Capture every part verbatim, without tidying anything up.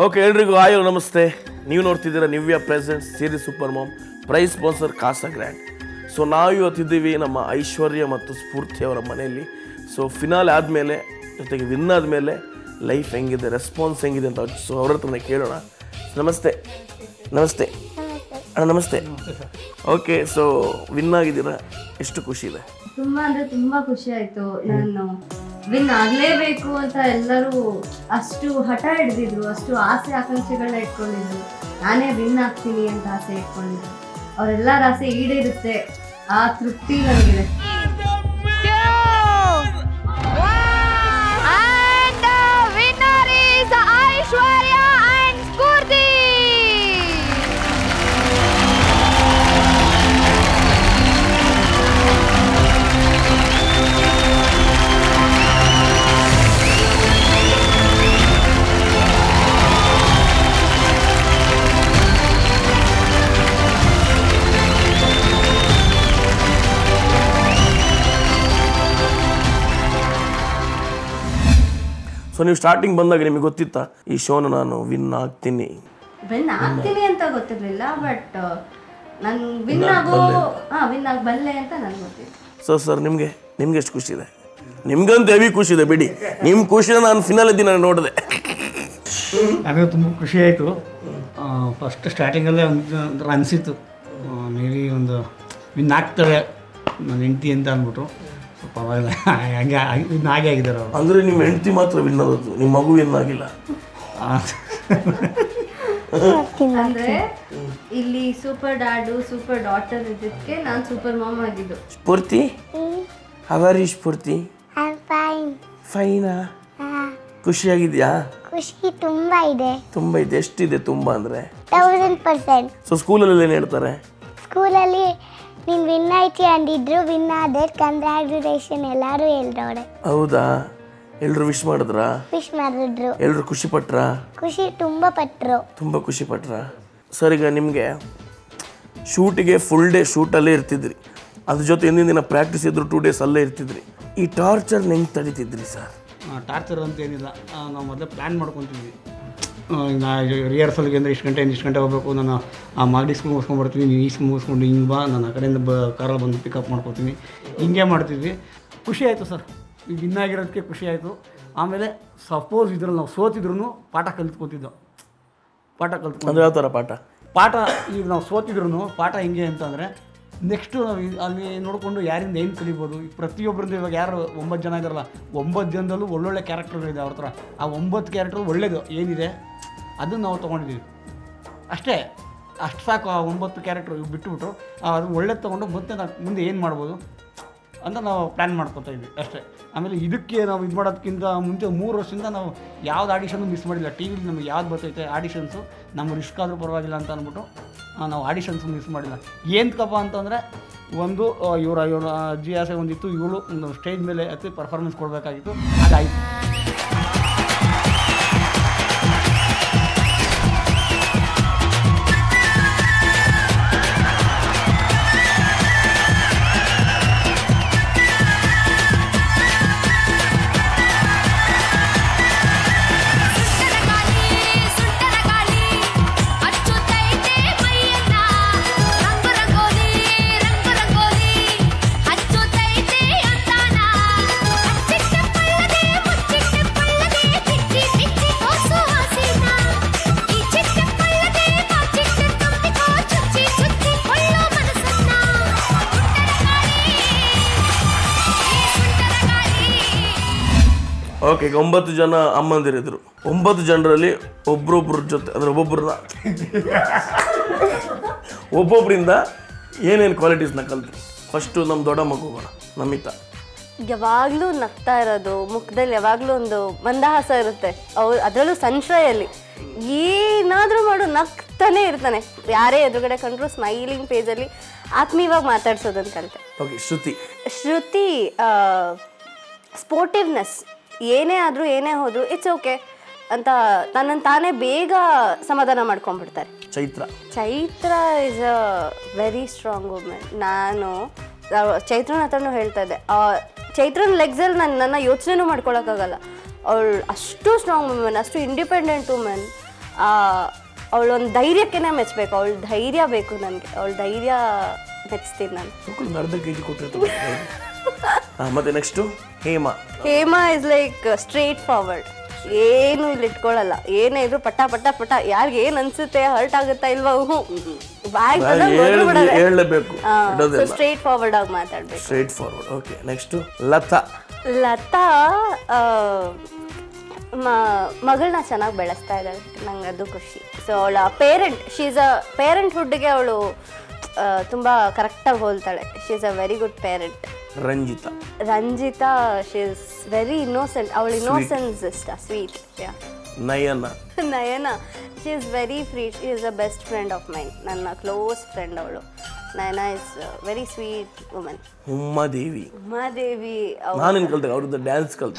Okay, ಎಲ್ರಿಗೂ ಆಯೋ ನಮಸ್ತೆ. ನೀವು ನೋಡ್ತಿದ್ದೀರಾ Nivea presents series super mom, prize sponsor Casagrand. So ನಾವು ಇವತ್ತಿದ್ದೀವಿ ನಮ್ಮ ಐಶ್ವರ್ಯ ಮತ್ತು ಸ್ಫೂರ್ತಿ ಅವರ ಮನೆಯಲ್ಲಿ. ಸೊ ಫಿನಾಲ್ ಆದಮೇಲೆ ಜೊತೆಗೆ ವಿನ್ ಆದಮೇಲೆ ಲೈಫ್ ಹೆಂಗಿದೆ, ರೆಸ್ಪಾನ್ಸ್ ಹೆಂಗಿದೆ ಅಂತ ಸೊ ಅವ್ರ ಹತ್ರನೇ ಕೇಳೋಣ. ನಮಸ್ತೆ. ನಮಸ್ತೆ ಅಣ್ಣ. ನಮಸ್ತೆ. ಓಕೆ, ಸೊ ವಿನ್ ಆಗಿದ್ದೀರಾ, ಎಷ್ಟು ಖುಷಿ ಇದೆ? ತುಂಬ ಅಂದರೆ ತುಂಬ ಖುಷಿ ಆಯಿತು. ನಾನು ವಿನ್ ಆಗಲೇಬೇಕು ಅಂತ ಎಲ್ಲರೂ ಅಷ್ಟು ಹಠ ಹಿಡ್ದಿದ್ರು, ಅಷ್ಟು ಆಸೆ ಆಕಾಂಕ್ಷೆಗಳನ್ನ ಇಟ್ಕೊಂಡಿದ್ರು. ನಾನೇ ವಿನ್ ಆಗ್ತೀನಿ ಅಂತ ಆಸೆ ಇಟ್ಕೊಂಡಿದ್ರು. ಅವರೆಲ್ಲರ ಆಸೆ ಈಡೇರುತ್ತೆ, ಆ ತೃಪ್ತಿ ನನಗಿದೆ. ಸೊ ನೀವು ಸ್ಟಾರ್ಟಿಂಗ್ ಬಂದಾಗ ನಿಮಗೆ ಗೊತ್ತಿತ್ತಾ ಈ ಶೋನ ನಾನು ವಿನ್ ಆಗ್ತೀನಿ ವಿನ್ ಆಗ್ತೀನಿ ಅಂತ ಗೊತ್ತಿರಲಿಲ್ಲ, ಬಟ್ ನಾನು ವಿನ್ ಆಗೋ ಹಾಂ ವಿನ್ ಆಗಿ ಬಲ್ಲೆ ಅಂತ ನನಗೆ ಗೊತ್ತಿತ್ತು. ಸೊ ಸರ್ ನಿಮಗೆ ನಿಮ್ಗೆ ಎಷ್ಟು ಖುಷಿ ಇದೆ? ನಿಮ್ಗಂತೂ ಹೆವಿ ಖುಷಿ ಇದೆ ಬಿಡಿ. ನಿಮ್ಮ ಖುಷಿನ ನಾನು ಫಿನಾಲ್ ದಿನ ನೋಡಿದೆ. ನನಗೆ ತುಂಬ ಖುಷಿ ಆಯಿತು. ಫಸ್ಟ್ ಸ್ಟಾರ್ಟಿಂಗಲ್ಲೇ ಒಂದು ಅನಿಸಿತ್ತು, ಮೇ ಬಿ ಒಂದು ವಿನ್ ಆಗ್ತಾರೆ ನನ್ನ ಹೆಂಡತಿ ಅಂತ ಅಂದ್ಬಿಟ್ಟು. ಪರವಾಗಿಲ್ಲ, ಹಂಗೆ ವಿನ್ ಆಗೇ ಆಗಿದ್ದಾರೆ ಅವರು. ಅಂದರೆ ನಿಮ್ಮ ಹೆಂಡತಿ ಮಾತ್ರ ವಿನ್ ಆದದ್ದು, ನಿಮ್ಮ ಮಗು ವಿನ್ ಆಗಿಲ್ಲ. ಅಂದ್ರೆ ಇಲ್ಲಿ ಸೂಪರ್ ಡ್ಯಾಡು ಸೂಪರ್ ಡಾಟರ್ ಇದಕ್ಕೆ ನಾನು ಸೂಪರ್ ಮಾಮ್ ಆಗಿದ್ದು. ಸ್ಫೂರ್ತಿ, ಹವಾರಿ ಸ್ಫೂರ್ತಿ? ಫೈನಾ? ಖುಷಿಯಾಗಿದೆಯಾ? ಖುಷಿ ತುಂಬಾ ಇದೆ. ತುಂಬಾ ಇದೆ. ಎಷ್ಟಿದೆ ತುಂಬಾ ಅಂದ್ರೆ? Thousand percent. ಸೊ ಸ್ಕೂಲಲ್ಲಿ ಏನು ಹೇಳ್ತಾರೆ? ಸ್ಕೂಲಲ್ಲಿ ನೀನು ವಿನ್ ಆಯ್ತಿ ಅಂದಿದ್ರು, ವಿನ್ ಆದ್ರೆ ಕಂಗ್ರ್ಯಾಚುಲೇಷನ್ ಎಲ್ಲರೂ ಹೇಳ್ದವ್ರೆ. ಹೌದಾ? ಎಲ್ರು ವಿಶ್ ಮಾಡಿದ್ರಾ? ವಿಶ್ ಮಾಡಿದ್ರು. ಎಲ್ರು ಖುಷಿ ಪಟ್ರಾ? ಖುಷಿ ತುಂಬ ಪಟ್ರು. ತುಂಬ ಖುಷಿ ಪಟ್ರಾ? ಸರ್, ಈಗ ನಿಮಗೆ ಶೂಟಿಗೆ ಫುಲ್ ಡೇ ಶೂಟಲ್ಲೇ ಇರ್ತಿದ್ರಿ, ಅದ್ರ ಜೊತೆ ಹಿಂದಿನ ದಿನ ಪ್ರಾಕ್ಟೀಸ್ ಇದ್ರು ಟೂ ಡೇಸ್ ಅಲ್ಲೇ ಇರ್ತಿದ್ರಿ. ಈ ಟಾರ್ಚರ್ನ ಹೆಂಗೆ ತಡೀತಿದ್ರಿ ಸರ್? ಟಾರ್ಚರ್ ಅಂತ ಏನಿಲ್ಲ, ನಾವು ಮೊದಲೇ ಪ್ಲ್ಯಾನ್ ಮಾಡ್ಕೊತೀವಿ. ನಾ ರಿಹರ್ಸಲ್ಗೆ ಅಂದರೆ ಇಷ್ಟು ಗಂಟೆ ಇಷ್ಟು ಗಂಟೆ ಹೋಗಬೇಕು, ನಾನು ಆ ಮಾಗಡಿ ಸ್ಕೂಲ್ ಮುಗಿಸ್ಕೊಂಡ್ಬರ್ತೀನಿ, ನೀವು ಈ ಸ್ಕೂಲ್ ಮುಗಿಸ್ಕೊಂಡು ಹಿಂಗೆ ಬಾ, ನಾನು ಆ ಕಡೆಯಿಂದ ಬ ಕಾರಲ್ಲಿ ಬಂದು ಪಿಕಪ್ ಮಾಡ್ಕೊತೀನಿ. ಹಿಂಗೆ ಮಾಡ್ತಿದ್ವಿ. ಖುಷಿ ಆಯಿತು ಸರ್, ಈಗ ವಿನ್ ಆಗಿರೋದಕ್ಕೆ ಖುಷಿ ಆಯಿತು. ಆಮೇಲೆ ಸಪೋಸ್ ಇದ್ರಲ್ಲಿ ನಾವು ಸೋತಿದ್ರು ಪಾಠ ಕಲಿತ್ಕೊತಿದ್ದೋ ಪಾಠ ಕಲ್ತ್ಕೊಂಡು. ಅಂದರೆ ಯಾವ ಥರ ಪಾಠ? ಪಾಠ ಈಗ ನಾವು ಸೋತಿದ್ರು ಪಾಠ ಹೆಂಗೆ ಅಂತಂದರೆ, ನೆಕ್ಸ್ಟು ನಾವು ಅಲ್ಲಿ ನೋಡಿಕೊಂಡು ಯಾರಿಂದ ಏನು ಕಲಿಬೋದು. ಈಗ ಪ್ರತಿಯೊಬ್ಬರಿಂದ ಇವಾಗ ಯಾರು ಒಂಬತ್ತು ಜನ ಇದ್ದಾರಲ್ಲ, ಒಂಬತ್ತು ಜನದಲ್ಲೂ ಒಳ್ಳೊಳ್ಳೆ ಕ್ಯಾರೆಕ್ಟರ್ಗಳಿದೆ ಅವ್ರ ಹತ್ರ. ಆ ಒಂಬತ್ತು ಕ್ಯಾರೆಕ್ಟರ್ ಒಳ್ಳೇದು ಏನಿದೆ ಅದನ್ನು ನಾವು ತೊಗೊಂಡಿದ್ದೀವಿ ಅಷ್ಟೇ. ಅಷ್ಟು ಸಾಕು. ಆ ಒಂಬತ್ತು ಕ್ಯಾರೆಕ್ಟ್ರು ಇವು ಬಿಟ್ಟುಬಿಟ್ಟು ಅದು ಒಳ್ಳೇದು ತೊಗೊಂಡು ಮತ್ತೆ ನಾವು ಮುಂದೆ ಏನು ಮಾಡ್ಬೋದು ಅಂತ ನಾವು ಪ್ಲ್ಯಾನ್ ಮಾಡ್ಕೊತಾ ಇದ್ವಿ ಅಷ್ಟೇ. ಆಮೇಲೆ ಇದಕ್ಕೆ ನಾವು ಇದು ಮಾಡೋದಕ್ಕಿಂತ ಮುಂಚೆ ಮೂರು ವರ್ಷದಿಂದ ನಾವು ಯಾವ್ದು ಆಡಿಷನ್ನು ಮಿಸ್ ಮಾಡಿಲ್ಲ. ಟಿ ವಿಲಿ ನಮಗೆ ಯಾವ್ದು ಬರ್ತೈತೆ ಆಡಿಷನ್ಸು, ನಮ್ಮ ರಿಸ್ಕ್ ಆದರೂ ಪರವಾಗಿಲ್ಲ ಅಂತ ಅಂದ್ಬಿಟ್ಟು ನಾವು ಆಡಿಷನ್ಸು ಮಿಸ್ ಮಾಡಿಲ್ಲ. ಏನಕ್ಕಪ್ಪ ಅಂತಂದರೆ, ಒಂದು ಇವರ ಇವರ ಅಜ್ಜಿ ಆಸೆ ಒಂದಿತ್ತು, ಇವಳು ಒಂದು ಸ್ಟೇಜ್ ಮೇಲೆ ಹತ್ತಿ ಪರ್ಫಾರ್ಮೆನ್ಸ್ ಕೊಡಬೇಕಾಗಿತ್ತು, ಅದಾಯಿತು. ಓಕೆ, ಈಗ ಒಂಬತ್ತು ಜನ ಅಮ್ಮಂದಿರಿದ್ರು. ಒಂಬತ್ತು ಜನರಲ್ಲಿ ಒಬ್ರೊಬ್ರ ಜೊತೆ ಅಂದರೆ ಒಬ್ಬೊಬ್ಬರನ್ನ ಒಬ್ಬೊಬ್ಬರಿಂದ ಏನೇನು ಕ್ವಾಲಿಟೀಸ್ನ ಕಲ್ತ್ರಿ? ಫಸ್ಟು ನಮ್ಮ ದೊಡ್ಡ ಮಗು ನಮಿತಾ. ಯಾವಾಗಲೂ ನಗ್ತಾ ಇರೋದು, ಮುಖದಲ್ಲಿ ಯಾವಾಗಲೂ ಒಂದು ಮಂದಹಾಸ ಇರುತ್ತೆ. ಅವ್ರು ಅದರಲ್ಲೂ ಸಂಶ್ರಯಲ್ಲಿ ಏನಾದರೂ ಮಾಡು ನಗ್ತಾನೆ ಇರ್ತಾನೆ. ಯಾರೇ ಎದುರುಗಡೆ ಕಂಡ್ರು ಸ್ಮೈಲಿಂಗ್ ಪೇಜಲ್ಲಿ ಆತ್ಮೀಯವಾಗಿ ಮಾತಾಡ್ಸೋದನ್ನು ಕಲಿತೆ. ಓಕೆ, ಶ್ರುತಿ. ಶ್ರುತಿ ಸ್ಪೋರ್ಟಿವ್ನೆಸ್, ಏನೇ ಆದರೂ ಏನೇ ಹೋದರೂ ಇಟ್ಸ್ ಓಕೆ ಅಂತ ತನ್ನನ್ನು ತಾನೇ ಬೇಗ ಸಮಾಧಾನ ಮಾಡ್ಕೊಂಡ್ಬಿಡ್ತಾರೆ. Chaitra. Chaitra is a very strong women. ನಾನು ಚೈತ್ರನ ಹತ್ರನೂ ಹೇಳ್ತಾ ಇದ್ದೆ, ಚೈತ್ರನ ಲೆಗ್ಸಲ್ಲಿ ನನ್ನ ಯೋಚನೆನೂ ಮಾಡ್ಕೊಳಕ್ಕಾಗಲ್ಲ. ಅವಳು ಅಷ್ಟು ಸ್ಟ್ರಾಂಗ್ ವುಮೆನ್, ಅಷ್ಟು ಇಂಡಿಪೆಂಡೆಂಟ್ ವುಮೆನ್. ಅವಳೊಂದು ಧೈರ್ಯಕ್ಕೆ ಮೆಚ್ಚಬೇಕು. ಅವಳ ಧೈರ್ಯ ಬೇಕು ನನಗೆ, ಅವಳ ಧೈರ್ಯ ಮೆಚ್ತೀನಿ ನಾನು. ಅರ್ಧ ಕೆ ಜಿ ಕೊಟ್ಟಿರ್ತಾರೆ. ಮತ್ತೆ next Hema. Hema is like straightforward, ಏನು ಇಲ್ಲಿ ಇಟ್ಕೊಳ್ಳಲ್ಲ. ಏನೇ ಇದ್ರು ಪಟ ಪಟ ಪಟ, ಯಾರಿಗೆ ಏನ್ ಅನ್ಸುತ್ತೆ, ಹರ್ಟ್ ಆಗುತ್ತಾ ಇಲ್ವಾ, ಹೇಳಬೇಕು, ಸ್ಟ್ರೇಟ್ ಫಾರ್ವರ್ಡ್ ಆಗಿ ಮಾತಾಡ್ಬೇಕು. Straightforward. Okay, next Lata. Lata ಮಗಳನ್ನ ಚೆನ್ನಾಗಿ ಬೆಳೆಸ್ತಾ ಇದ್ದಾಳೆ, ನಂಗೆ ಅದು ಖುಷಿ. ಸೊ ಅವಳ ಪೇರೆಂಟ್, ಶಿ ಈಸ್ ಅ ಪೇರೆಂಟ್ಹುಡ್ಗೆ ಅವಳು ತುಂಬ ಕರೆಕ್ಟಾಗಿ ಹೋಲ್ತಾಳೆ. She is a very good parent. Ranjita. Ranjita she is very innocent. ಅವಳ ಇನ್ನೋಸೆನ್ಸ್ ಇಷ್ಟ, sweet. Nayana. Nayana she is very free. She is a best friend of mine, ನನ್ನ ಕ್ಲೋಸ್ ಫ್ರೆಂಡ್ ಅವಳು. Nayana is very sweet woman. Umadevi. Umadevi ನಾನೇನು ಕಲ್ತೆ, ಅವ್ರದ್ದು ಡ್ಯಾನ್ಸ್ ಕಲ್ತೆ.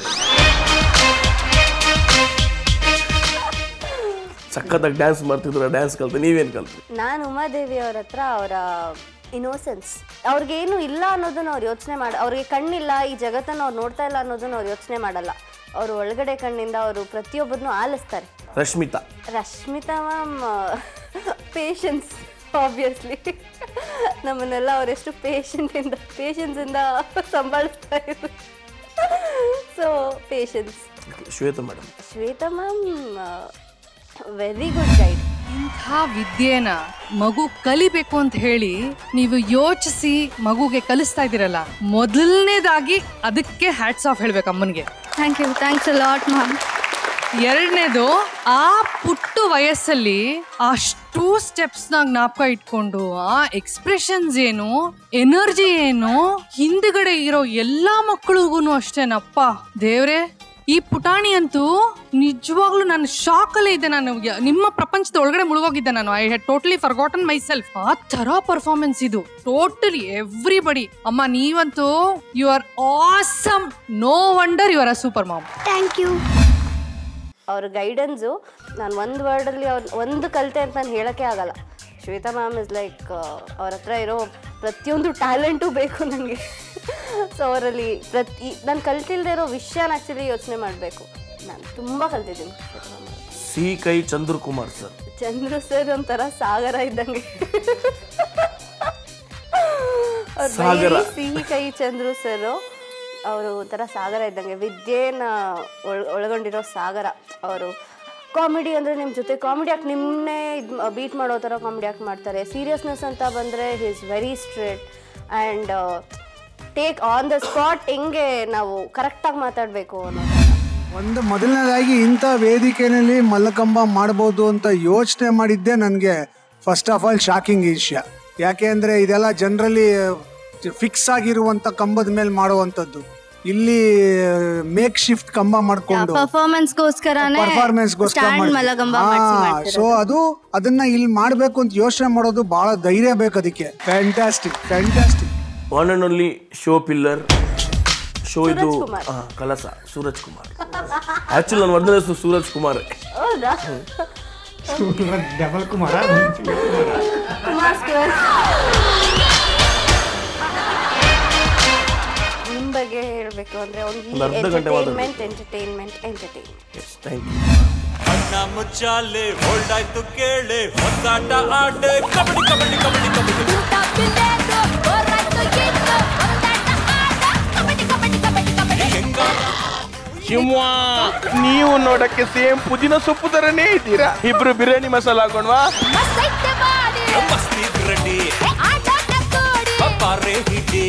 ಸಖತ್ತಾಗಿ ಡ್ಯಾನ್ಸ್ ಮಾಡ್ತಿದ್ರು, ಡ್ಯಾನ್ಸ್ ಕಲ್ತೆ. ನೀವೇನು ಕಲ್ತೆ? ನಾನು ಉಮಾದೇವಿ ಅವ್ರ ಹತ್ರ ಅವರ ಇನ್ನೋಸೆನ್ಸ್, ಅವ್ರಿಗೇನು ಇಲ್ಲ ಅನ್ನೋದನ್ನ ಅವ್ರು ಯೋಚನೆ ಮಾಡ, ಅವ್ರಿಗೆ ಕಣ್ಣಿಲ್ಲ, ಈ ಜಗತ್ತನ್ನು ಅವ್ರು ನೋಡ್ತಾ ಇಲ್ಲ ಅನ್ನೋದನ್ನ ಅವ್ರು ಯೋಚನೆ ಮಾಡಲ್ಲ. ಅವರು ಒಳಗಡೆ ಕಣ್ಣಿಂದ ಅವರು ಪ್ರತಿಯೊಬ್ಬರನ್ನು ಆಲಿಸ್ತಾರೆ. Rashmita. Rashmita ma'am patience, obviously. ನಮ್ಮನ್ನೆಲ್ಲ ಅವರೆಷ್ಟು ಪೇಷಂಟಿಂದ ಪೇಷನ್ಸಿಂದ ಸಂಭಾಳಿಸ್ತಾ ಇದ್ರು. So patience. Shweta madam. Shweta ma'am very good guide. ಇಂಥ ವಿದ್ಯೆನ ಮಗು ಕಲಿಬೇಕು ಅಂತ ಹೇಳಿ ನೀವು ಯೋಚಿಸಿ ಮಗುಗೆ ಕಲಿಸ್ತಾ ಇದ್ದೀರಲ್ಲ, ಮೊದಲನೇದಾಗಿ ಅದಕ್ಕೆ ಹ್ಯಾಟ್ಸ್ ಆಫ್ ಹೇಳ್ಬೇಕು ಅಮ್ಮನಿಗೆ. Thank you, thanks a lot ma'am. ಎರಡನೇದು, ಆ ಪುಟ್ಟ ವಯಸ್ಸಲ್ಲಿ ಅಷ್ಟು ಸ್ಟೆಪ್ಸ್ನ ಜ್ಞಾಪಕ ಇಟ್ಕೊಂಡು ಆ ಎಕ್ಸ್ಪ್ರೆಷನ್ಸ್ ಏನು, ಎನರ್ಜಿ ಏನು, ಹಿಂದ್ಗಡೆ ಇರೋ ಎಲ್ಲಾ ಮಕ್ಕಳಿಗೂ ಅಷ್ಟೇನಪ್ಪ ದೇವ್ರೆ. ಈ ಪುಟಾಣಿ ಅಂತೂ ನಿಜವಾಗ್ಲೂ ನಾನು ಶಾಕಲ್ಲೇ ಇದ್ದೆ. ನಾನು ನಿಮ್ಮ ಪ್ರಪಂಚದ ಒಳಗಡೆ ಮುಳುಗೋಗಿದ್ದೆ ನಾನು. I had totally forgotten myself. ಆ ತರ ಪರ್ಫಾರ್ಮೆನ್ಸ್ ಇದು, ಟೋಟಲಿ ಎವ್ರಿಬಡಿ. ಅಮ್ಮ ನೀವಂತೂ you are awesome. No wonder you are a super mom. Thank you. ಅವ್ರ ಗೈಡೆನ್ಸು ನಾನು ಒಂದು ವರ್ಡಲ್ಲಿ ಅವ್ರು ಒಂದು ಕಲಿತೆ ಅಂತ ನಾನು ಹೇಳೋಕ್ಕೆ ಆಗಲ್ಲ. ಶ್ವೇತಾ ಮ್ಯಾಮ್ ಇಸ್ ಲೈಕ್ ಅವ್ರ ಹತ್ರ ಇರೋ ಪ್ರತಿಯೊಂದು ಟ್ಯಾಲೆಂಟು ಬೇಕು ನನಗೆ. ಸೊ ಅವರಲ್ಲಿ ಪ್ರತಿ ನಾನು ಕಲ್ತಿಲ್ದೇ ಇರೋ ವಿಷಯನ ಆ್ಯಕ್ಚುಲಿ ಯೋಚನೆ ಮಾಡಬೇಕು. ನಾನು ತುಂಬ ಕಲ್ತಿದ್ದೀನಿ ಶ್ವೇತಾ ಮ್ಯಾಮ್. ಸಿಹಿ ಕೈ ಚಂದ್ರಕುಮಾರ್ ಸರ್. ಚಂದ್ರು ಸರ್ ಒಂಥರ ಸಾಗರ ಇದ್ದಂಗೆ. ಸಿಹಿ ಕೈ ಚಂದ್ರು ಸರ್ ಅವರು ಒಂಥರ ಸಾಗರ ಇದ್ದಂಗೆ, ವಿದ್ಯೆನ ಒಳ ಒಳಗೊಂಡಿರೋ ಸಾಗರ ಅವರು. ಕಾಮಿಡಿ ಅಂದರೆ ನಿಮ್ಮ ಜೊತೆ ಕಾಮಿಡಿ ಆ್ಯಕ್ಟ್ ನಿಮ್ಮನ್ನೇ ಇದು ಬೀಟ್ ಮಾಡೋ ಥರ ಕಾಮಿಡಿ ಆ್ಯಕ್ಟ್ ಮಾಡ್ತಾರೆ. ಸೀರಿಯಸ್ನೆಸ್ ಅಂತ ಬಂದರೆ he is very straight and take on the spot ಹೆಂಗೆ ನಾವು ಕರೆಕ್ಟಾಗಿ ಮಾತಾಡಬೇಕು ಅನ್ನೋದು. ಒಂದು ಮೊದಲನೇದಾಗಿ ಇಂಥ ವೇದಿಕೆಯಲ್ಲಿ ಮಲ್ಲಕಂಬ ಮಾಡ್ಬೋದು ಅಂತ ಯೋಚನೆ ಮಾಡಿದ್ದೆ ನನಗೆ ಫಸ್ಟ್ ಆಫ್ ಆಲ್ ಶಾಕಿಂಗ್ ವಿಷಯ. ಯಾಕೆ ಅಂದರೆ ಇದೆಲ್ಲ ಜನರಲಿ ಫಿಕ್ಸ್ ಆಗಿರುವಂಥ ಕಂಬದ ಮೇಲೆ ಮಾಡುವಂಥದ್ದು. ಇಲ್ಲಿ ಮೇಕ್ ಶಿಫ್ಟ್ ಕಂಬ ಮಾಡ್ಕೊಂಡು ಪರ್ಫಾರ್ಮೆನ್ಸ್ಗೋಸ್ಕರ ಸೊ ಅದು ಅದನ್ನ ಇಲ್ಲಿ ಮಾಡಬೇಕು ಅಂತ ಯೋಚನೆ ಮಾಡೋದು ಬಹಳ ಧೈರ್ಯ ಬೇಕು ಅದಕ್ಕೆ. Fantastic fantastic. One and only show pillar show ಇದು ಕಲಸ ಸೂರಜ್ ಕುಮಾರ್. ಆಕ್ಚುಲಿ ನನ್ನ ಮೊದಲನೇ ಹೆಸರು ಸೂರಜ್ ಕುಮಾರ್. ಡಬಲ್ ಕುಮಾರ. ನಿಮ್ಮ ಬಗ್ಗೆ ಹೇಳಬೇಕು ಅಂದರೆ ಎಂಟರ್ಟೈನ್ಮೆಂಟ್ ಎಂಟರ್ಟೈನ್ಮೆಂಟ್ ಎಂಟರ್ಟೈನ್ಮೆಂಟ್ ಅಣ್ಣ ಮುಚ್ಚಾಲೆ ಹೊಲ್ಡಾಯ್ತು ಕೇಳೆ ಹೊತ್ತಾಟ ಆಡೆ ಕಬಡ್ಡಿ ಕಬಡ್ಡಿ ಕಬಡ್ಡಿ ಕಬಡ್ಡಿ ಶಿವ, ನೀವು ನೋಡಕ್ಕೆ ಸೇಮ್ ಪುದೀನ ಸೊಪ್ಪು ತರನೇ ಇದ್ದೀರಾ. ಇಬ್ರು ಬಿರಿಯಾನಿ ಮಸಾಲ ಹಾಕೊಂಡ್ವಾ. ಮಸ್ತಿ ರೆಡ್ಡಿ ಬಾರೆ ಹಿಡಿ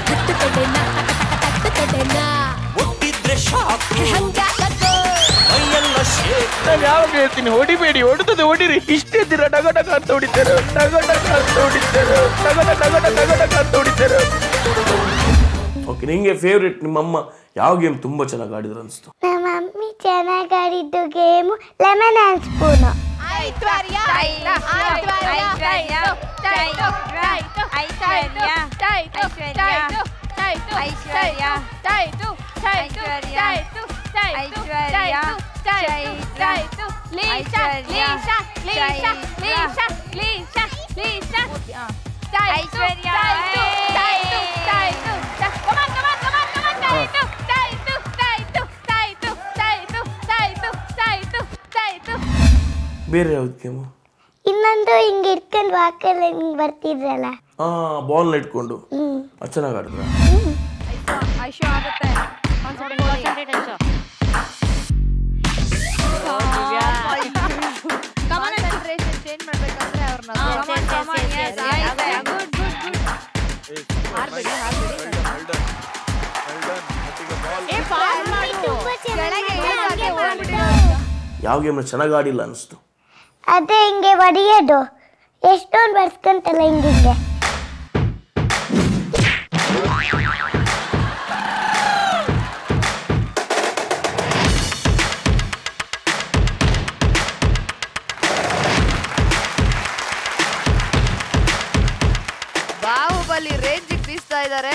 ಒಟ್ಟಿದ್ರೆ ಶಾಕ್ ಮೈಯೆಲ್ಲ ಶೇಕ್. ನಾನು ಯಾವಾಗ ಹೇಳ್ತೀನಿ ಹೊಡಿಬೇಡಿ, ಹೊಡೆದದು ಹೊಡಿರಿ. ಇಷ್ಟಿದ್ದೀರ ಡಗ ಡಗ ಅಂತ ಹೊಡಿತಾರೆ, ಡಗ ಡಗ ಅಂತ ಹೊಡಿತಾರೆ, ಡಗ ಡಗ ಡಗ ಡಗ ಅಂತ ಹೊಡಿತಾರೆ. ಓಕೆ, ನಿಂಗೆ ಫೇವ್ರೇಟ್ ನಿಮ್ಮಮ್ಮ ಯಾವ ಗೇಮ್ ತುಂಬಾ ಚೆನ್ನಾಗಿ ಆಡಿದ್ರು ಅನಿಸ್ತು? ನಮ್ಮ ಮಮ್ಮಿ ಚೆನ್ನಾಗಿ ಆಡಿದ್ದು ಗೇಮು ಲೆಮನ್ ಆ್ಯಂಡ್ ಸ್ಪೂನು. ಬೇರೆ ಯಾವ್ದು ಗೇಮು? ಇನ್ನೊಂದು ಹಿಂಗೆ ಇಟ್ಕೊಂಡು ವಾಕಲ್ಲಿ ಹಿಂಗೆ ಬರ್ತಿದ್ರಲ್ಲ. ಹಾಂ, ಬಾಲ್ನ ಇಟ್ಕೊಂಡು ಅದು ಚೆನ್ನಾಗಿ ಆಡಿದ್ರ? ಯಾವ ಗೇಮ್ನ ಚೆನ್ನಾಗಿ ಆಡಿಲ್ಲ ಅನಿಸ್ತು? ಅದೇ ಹಿಂಗೆ ಹೊಡಿಯೋದು, ಎಷ್ಟೊಂದು ಬರ್ಸ್ಕೊಂತಲ್ಲ ಹಿಂಗಿಂಗೆ. ಬಾಹುಬಲಿ ರೇಂಜಿಗೆ ಬೀಸ್ತಾ ಇದ್ದಾರೆ.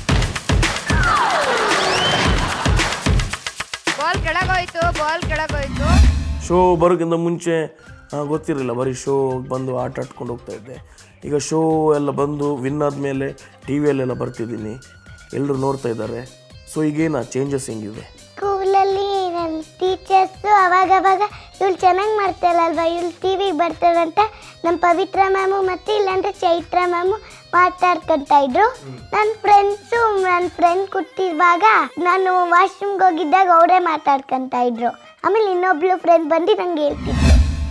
ಬಾಲ್ ಕೆಳಗೋಯ್ತು, ಬಾಲ್ ಕೆಳಗೋಯ್ತು. ಶೋ ಬರೋಕ್ಕಿಂತ ಮುಂಚೆ ಗೊತ್ತಿರಲಿಲ್ಲ, ಬರೀ ಶೋ ಬಂದು ಆಟ ಆಡ್ಕೊಂಡು ಹೋಗ್ತಾ ಇದ್ದೆ. ಈಗ ಶೋ ಎಲ್ಲ ಬಂದು ವಿನ್ ಆದಮೇಲೆ ಟಿ ವಿಯಲ್ಲೆಲ್ಲ ಬರ್ತಿದ್ದೀನಿ, ಎಲ್ಲರೂ ನೋಡ್ತಾ ಇದ್ದಾರೆ. ಸೊ ಈಗೇನು ಚೇಂಜಸ್ ಹೆಂಗಿದೆ? ಸ್ಕೂಲಲ್ಲಿ ನನ್ನ ಟೀಚರ್ಸು ಅವಾಗವಾಗ ಇವಳು ಚೆನ್ನಾಗಿ ಮಾಡ್ತಾಳಲ್ವ, ಇವಳು ಟಿ ವಿಗೆ ಬರ್ತಾರಂತ ನಮ್ಮ ಪವಿತ್ರ ಮ್ಯಾಮು ಮತ್ತು ಇಲ್ಲಾಂದರೆ ಚೈತ್ರ ಮ್ಯಾಮು ಮಾತಾಡ್ಕೊತಾ ಇದ್ರು. ನನ್ನ ಫ್ರೆಂಡ್ಸು ನನ್ನ ಫ್ರೆಂಡ್ ಕೂತಿರುವಾಗ ನಾನು ವಾಶ್ರೂಮ್ಗೆ ಹೋಗಿದ್ದಾಗ ಅವರೇ ಮಾತಾಡ್ಕೊತಾ ಇದ್ರು. ಆಮೇಲೆ ಇನ್ನೊಬ್ಳು ಫ್ರೆಂಡ್ ಬಂದು ನಂಗೆ ಹೇಳ್ತಿದ್ರು.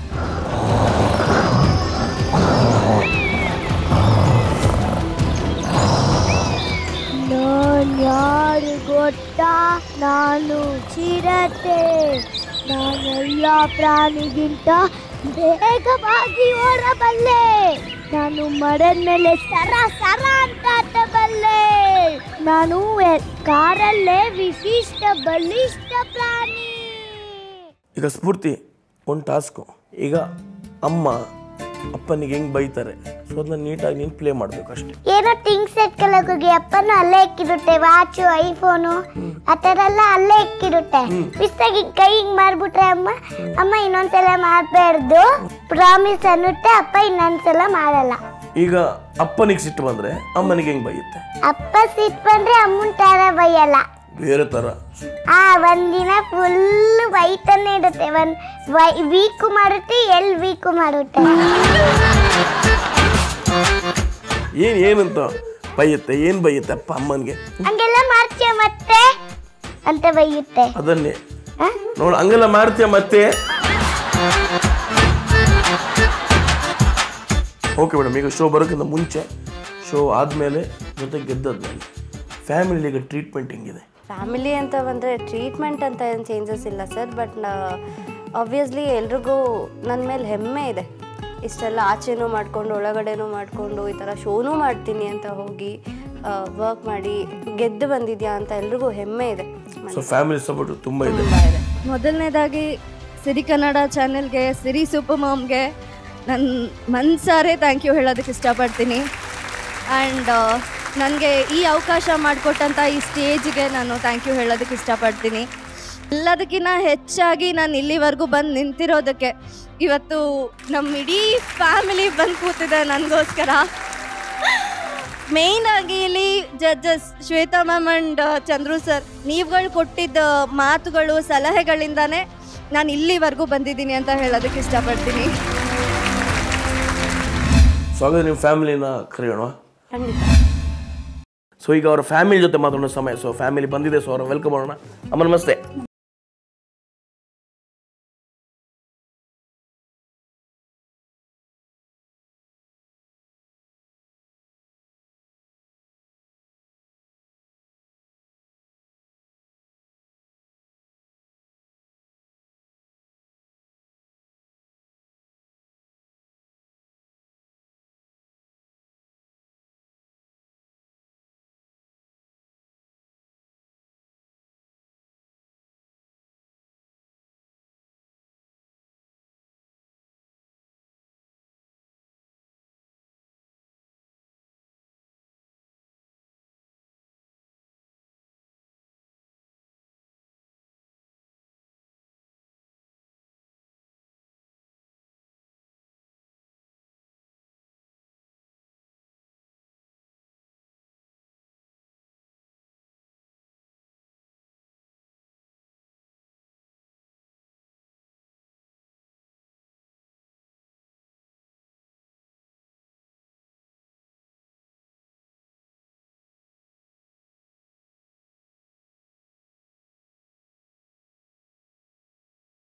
ನಾನು ಯಾರು ಗೊತ್ತಾ? ನಾನು ಚಿರತೆ. ನಾನೆಲ್ಲ ಪ್ರಾಣಿಗಿಂತ ಬೇಗವಾಗಿ ಓಡಬಲ್ಲೆ. ನಾನು ಮರದ ಮೇಲೆ ಸರ ಸರ ಅಂತ ಹತ್ತಬಲ್ಲೆ. ನಾನು ಕಾರಲ್ಲೇ ವಿಶಿಷ್ಟ ಬಲಿಷ್ಠ ಪ್ರಾಣಿ. ಈಗ ಸ್ಫೂರ್ತಿ ಒಂದು ಟಾಸ್ಕು. ಈಗ ಅಮ್ಮ ಅಪ್ಪನಿಗೆ ಹೆಂಗೆ ಬೈತಾರೆ, ಸೊ ಅದನ್ನ ನೀಟಾಗಿ ನೀನು ಪ್ಲೇ ಮಾಡಬೇಕು ಅಷ್ಟೇ. ಏನೋ ಥಿಂಗ್ಸ್ ಎತ್ಕೊಳ್ಳೋಕೆ ಹೋಗಿ ಅಪ್ಪನೂ ಅಲ್ಲೇ ಇಕ್ಕಿರುತ್ತೆ, ವಾಚು ಐಫೋನು ಆ ಥರ ಎಲ್ಲ ಅಲ್ಲೇ ಇಕ್ಕಿರುತ್ತೆ. ಮಿಸ್ಸಾಗಿ ಕೈ ಹಿಂಗೆ ಮಾಡ್ಬಿಟ್ರೆ ಅಮ್ಮ ಅಮ್ಮ ಇನ್ನೊಂದ್ಸಲ ಮಾಡಬಾರ್ದು ಪ್ರಾಮಿಸ್ ಅನ್ನುತ್ತೆ. ಅಪ್ಪ ಇನ್ನೊಂದ್ಸಲ ಮಾಡಲ್ಲ. ಈಗ ಅಪ್ಪನಿಗೆ ಸಿಟ್ಟು ಬಂದರೆ ಅಮ್ಮನಿಗೆ ಹೆಂಗೆ ಬೈಯುತ್ತೆ? ಅಪ್ಪ ಸಿಟ್ಟು ಬಂದರೆ ಅಮ್ಮನ ಥರ ಬೈಯಲ್ಲ, ಬೇರೆ ಥರ. ಆ ಒಂದಿನ ಫುಲ್ ಬೈತಾನೆ ಇರುತ್ತೆ. ಒಂದು ವೀಕು ಮಾಡುತ್ತೆ, ಎಲ್ ವೀಕು ಮಾಡುತ್ತೆ. ಏನು ಏನಂತ ಬೈಯುತ್ತೆ? ಏನು ಬೈಯುತ್ತೆ ಅಪ್ಪ ಅಮ್ಮನಿಗೆ? ಹಂಗೆಲ್ಲ ಮಾಡ್ತೀಯ ಮತ್ತೆ ಅಂತ ಬೈಯುತ್ತೆ. ಅದನ್ನೇ ನೋಡು, ಹಂಗೆಲ್ಲ ಮಾಡ್ತೀಯ ಮತ್ತೆ. ಓಕೆ ಮೇಡಮ್, ಈಗ ಶೋ ಬರೋಕ್ಕಿಂತ ಮುಂಚೆ, ಶೋ ಆದಮೇಲೆ, ಜೊತೆಗೆ ಗೆದ್ದಾದ್ಮೇಲೆ ಫ್ಯಾಮಿಲಿ ಈಗ ಟ್ರೀಟ್ಮೆಂಟ್ ಹೆಂಗಿದೆ? ಫ್ಯಾಮಿಲಿ ಅಂತ ಬಂದರೆ ಟ್ರೀಟ್ಮೆಂಟ್ ಅಂತ ಏನು ಚೇಂಜಸ್ ಇಲ್ಲ ಸರ್. ಬಟ್ ಆಬ್ವಿಯಸ್ಲಿ ಎಲ್ರಿಗೂ ನನ್ನ ಮೇಲೆ ಹೆಮ್ಮೆ ಇದೆ. ಇಷ್ಟೆಲ್ಲ ಆಚೆನೂ ಮಾಡಿಕೊಂಡು ಒಳಗಡೆನೂ ಮಾಡಿಕೊಂಡು ಈ ಥರ ಶೋನೂ ಮಾಡ್ತೀನಿ ಅಂತ ಹೋಗಿ ವರ್ಕ್ ಮಾಡಿ ಗೆದ್ದು ಬಂದಿದ್ಯಾ ಅಂತ ಎಲ್ರಿಗೂ ಹೆಮ್ಮೆ ಇದೆ. ಸೊ ಫ್ಯಾಮಿಲಿ ಸಪೋರ್ಟ್ ತುಂಬ ಇದೆ. ಮೊದಲನೇದಾಗಿ ಸಿರಿ ಕನ್ನಡ ಚಾನೆಲ್ಗೆ, ಸಿರಿ ಸೂಪರ್ ಮಾಮ್ಗೆ ನನ್ನ ಮನ್ಸಾರೆ ಥ್ಯಾಂಕ್ ಯು ಹೇಳೋದಕ್ಕೆ ಇಷ್ಟಪಡ್ತೀನಿ. ಆ್ಯಂಡ್ ನನಗೆ ಈ ಅವಕಾಶ ಮಾಡಿಕೊಟ್ಟಂಥ ಈ ಸ್ಟೇಜ್ಗೆ ನಾನು ಥ್ಯಾಂಕ್ ಯು ಹೇಳೋದಕ್ಕೆ ಇಷ್ಟಪಡ್ತೀನಿ. ಎಲ್ಲದಕ್ಕಿಂತ ಹೆಚ್ಚಾಗಿ ನಾನು ಇಲ್ಲಿವರೆಗೂ ಬಂದು ನಿಂತಿರೋದಕ್ಕೆ, ಇವತ್ತು ನಮ್ಮ ಇಡೀ ಫ್ಯಾಮಿಲಿ ಬಂದು ಕೂತಿದೆ ನನಗೋಸ್ಕರ. ಮೇಯ್ನಾಗಿ ಇಲ್ಲಿ judges Shweta ma'am and Chandru sir, ನೀವುಗಳು ಕೊಟ್ಟಿದ್ದ ಮಾತುಗಳು ಸಲಹೆಗಳಿಂದಾನೇ ನಾನು ಇಲ್ಲಿವರೆಗೂ ಬಂದಿದ್ದೀನಿ ಅಂತ ಹೇಳೋದಕ್ಕೆ ಇಷ್ಟಪಡ್ತೀನಿ. ಸೊ ಹಾಗಾದ್ರೆ ನಿಮ್ಮ ಫ್ಯಾಮಿಲಿನ ಕರೆಯೋಣ. ಖಂಡಿತ. ಸೊ ಈಗ ಅವರ ಫ್ಯಾಮಿಲಿ ಜೊತೆ ಮಾತಾಡೋ ಸಮಯ. ಸೊ ಫ್ಯಾಮಿಲಿ ಬಂದಿದೆ, ಸೊ ಅವ್ರ ವೆಲ್ಕಮ್ ಮಾಡೋಣ. ಅಮ್ಮ ನಮಸ್ತೆ.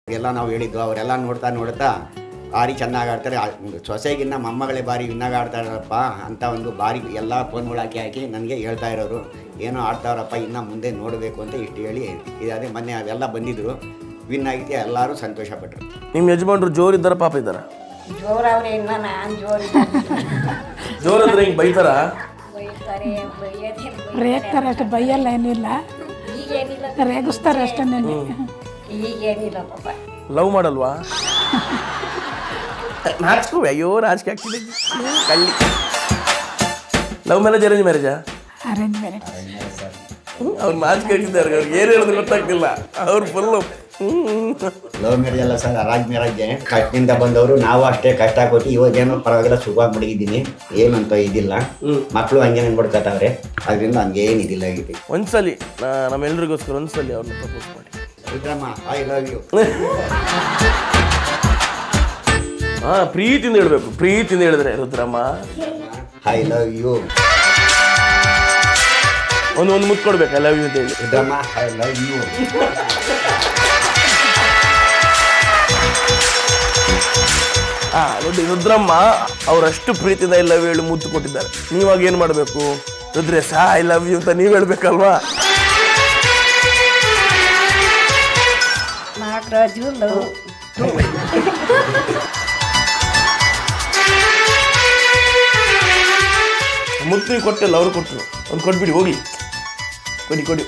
ಎಲ್ಲ ನಾವು ಹೇಳಿದ್ವು, ಅವರೆಲ್ಲ ನೋಡ್ತಾ ನೋಡ್ತಾ ಭಾರಿ ಚೆನ್ನಾಗಿ ಆಡ್ತಾರೆ, ಸೊಸೆಗಿನ್ನ ಮೊಮ್ಮಗಳೇ ಭಾರಿ ವಿನ್ನಾಗಿ ಆಡ್ತಾರಪ್ಪ ಅಂತ ಒಂದು ಭಾರಿ ಎಲ್ಲ ಫೋನ್ಗಳು ಹಾಕಿ ಹಾಕಿ ನನಗೆ ಹೇಳ್ತಾ ಇರೋರು, ಏನೋ ಆಡ್ತಾರಪ್ಪ ಇನ್ನು ಮುಂದೆ ನೋಡಬೇಕು ಅಂತ ಇಷ್ಟು ಹೇಳಿ ಇದಾದರೆ ಮೊನ್ನೆ ಅದೆಲ್ಲ ಬಂದಿದ್ದರು, ವಿನ್ ಆಗಿದ್ದೆ ಎಲ್ಲರೂ ಸಂತೋಷಪಟ್ಟರು. ನಿಮ್ಮ ಯಜಮಾನ್ರು ಜೋರಿದ್ದಾರ ಪಾಪ ಇದ್ದಾರ? ಜೋರವ್ರೆ, ಇನ್ನು ನಾನು ಜೋರು ಜೋರಂದ್ರೆ ಹಿಂಗೆ ಬೈತಾರ? ಬೈತಾರೆ, ಬೈಯೋದೇ ರೇಗ್ತಾರೆ ಅಷ್ಟೇ, ಬೈಯಲ್ಲ ಏನಿಲ್ಲ, ಈಗೇನಿಲ್ಲ, ರೇಗಿಸ್ತಾರೆ ಅಷ್ಟೇ. ಈಗೇನಿಲ್ಲ ಪಾಪ. ಲವ್ ಮಾಡಲ್ವಾ? ನಾಚಿಕೋ, ಅಯ್ಯೋ ನಾಚಿಕೆ ಆಗ್ತಿದೆ ಕಳ್ಳಿ. ಲವ್ ಮ್ಯಾರೇಜ್ ಅರೇಂಜ್ ಮ್ಯಾರೇಜಾ? Arrange marriage. ಅವ್ರು ನಾಚಿಕೆ ಆಗಿದ್ದಾರೆ, ಅವ್ರಿಗೆ ಏನು ಹೇಳೋದು ಗೊತ್ತಾಗ್ತಿಲ್ಲ, ಅವ್ರು ಫುಲ್ಲು ಲವ್ ಮ್ಯಾರೇಜ್ ಅಲ್ಲ ಸರ್, ಅರೇಂಜ್ ಮ್ಯಾರೇಜ್. ಕಷ್ಟದಿಂದ ಬಂದವರು ನಾವು ಅಷ್ಟೇ ಕಷ್ಟ ಕೊಟ್ಟು ಇವಾಗೇನೋ ಪರವಾಗಿಲ್ಲ ಸುಖವಾಗಿ ಮಡಗಿದ್ದೀನಿ, ಏನಂತ ಇದಿಲ್ಲ. ಮಕ್ಕಳು ಹಂಗೆ ನೆನ್ಬಿಡ್ಕತ್ತವ್ರೆ, ಅದರಿಂದ ಹಂಗೆ ಏನಿದಿಲ್ಲ ಆಗಿದೆ. ಒಂದ್ಸಲಿ ನಮ್ಮೆಲ್ರಿಗೋಸ್ಕರ ಒಂದ್ಸಲಿ ಅವ್ರನ್ನ ಪ್ರಪೋಸ್ ಮಾಡಿ. Rudramma, I love you. ಹಾ, ಪ್ರೀತಿಯಿಂದ ಹೇಳ್ಬೇಕು, ಪ್ರೀತಿಯಿಂದ ಹೇಳಿದ್ರೆ ರುದ್ರಮ್ಮ ಐ ಲವ್ ಯು. ಒಂದು ಒಂದು ಮುತ್ತು ಕೊಡ್ಬೇಕು, ಐ ಲವ್ ಯು ಅಂತ ಹೇಳಿ. Rudramma, I love you. ಹಾ ನೋಡಿ, ರುದ್ರಮ್ಮ ಅವರಷ್ಟು ಪ್ರೀತಿಯಿಂದ ಐ ಲವ್ ಹೇಳಿ ಮುತ್ತು ಕೊಟ್ಟಿದ್ದಾರೆ. ನೀವಾಗ ಏನು ಮಾಡಬೇಕು? ರುದ್ರೇಶ ಐ ಲವ್ ಯು ಅಂತ ನೀವು ಹೇಳ್ಬೇಕಲ್ವಾ? ಮುತ್ತು ಕೊಟ್ಟಿಲ್ಲ, ಅವ್ರು ಕೊಟ್ಟರು. ಒಂದು ಕೊಟ್ಬಿಡಿ ಹೋಗ್ಲಿ, ಕೊಡಿ ಕೊಡಿ.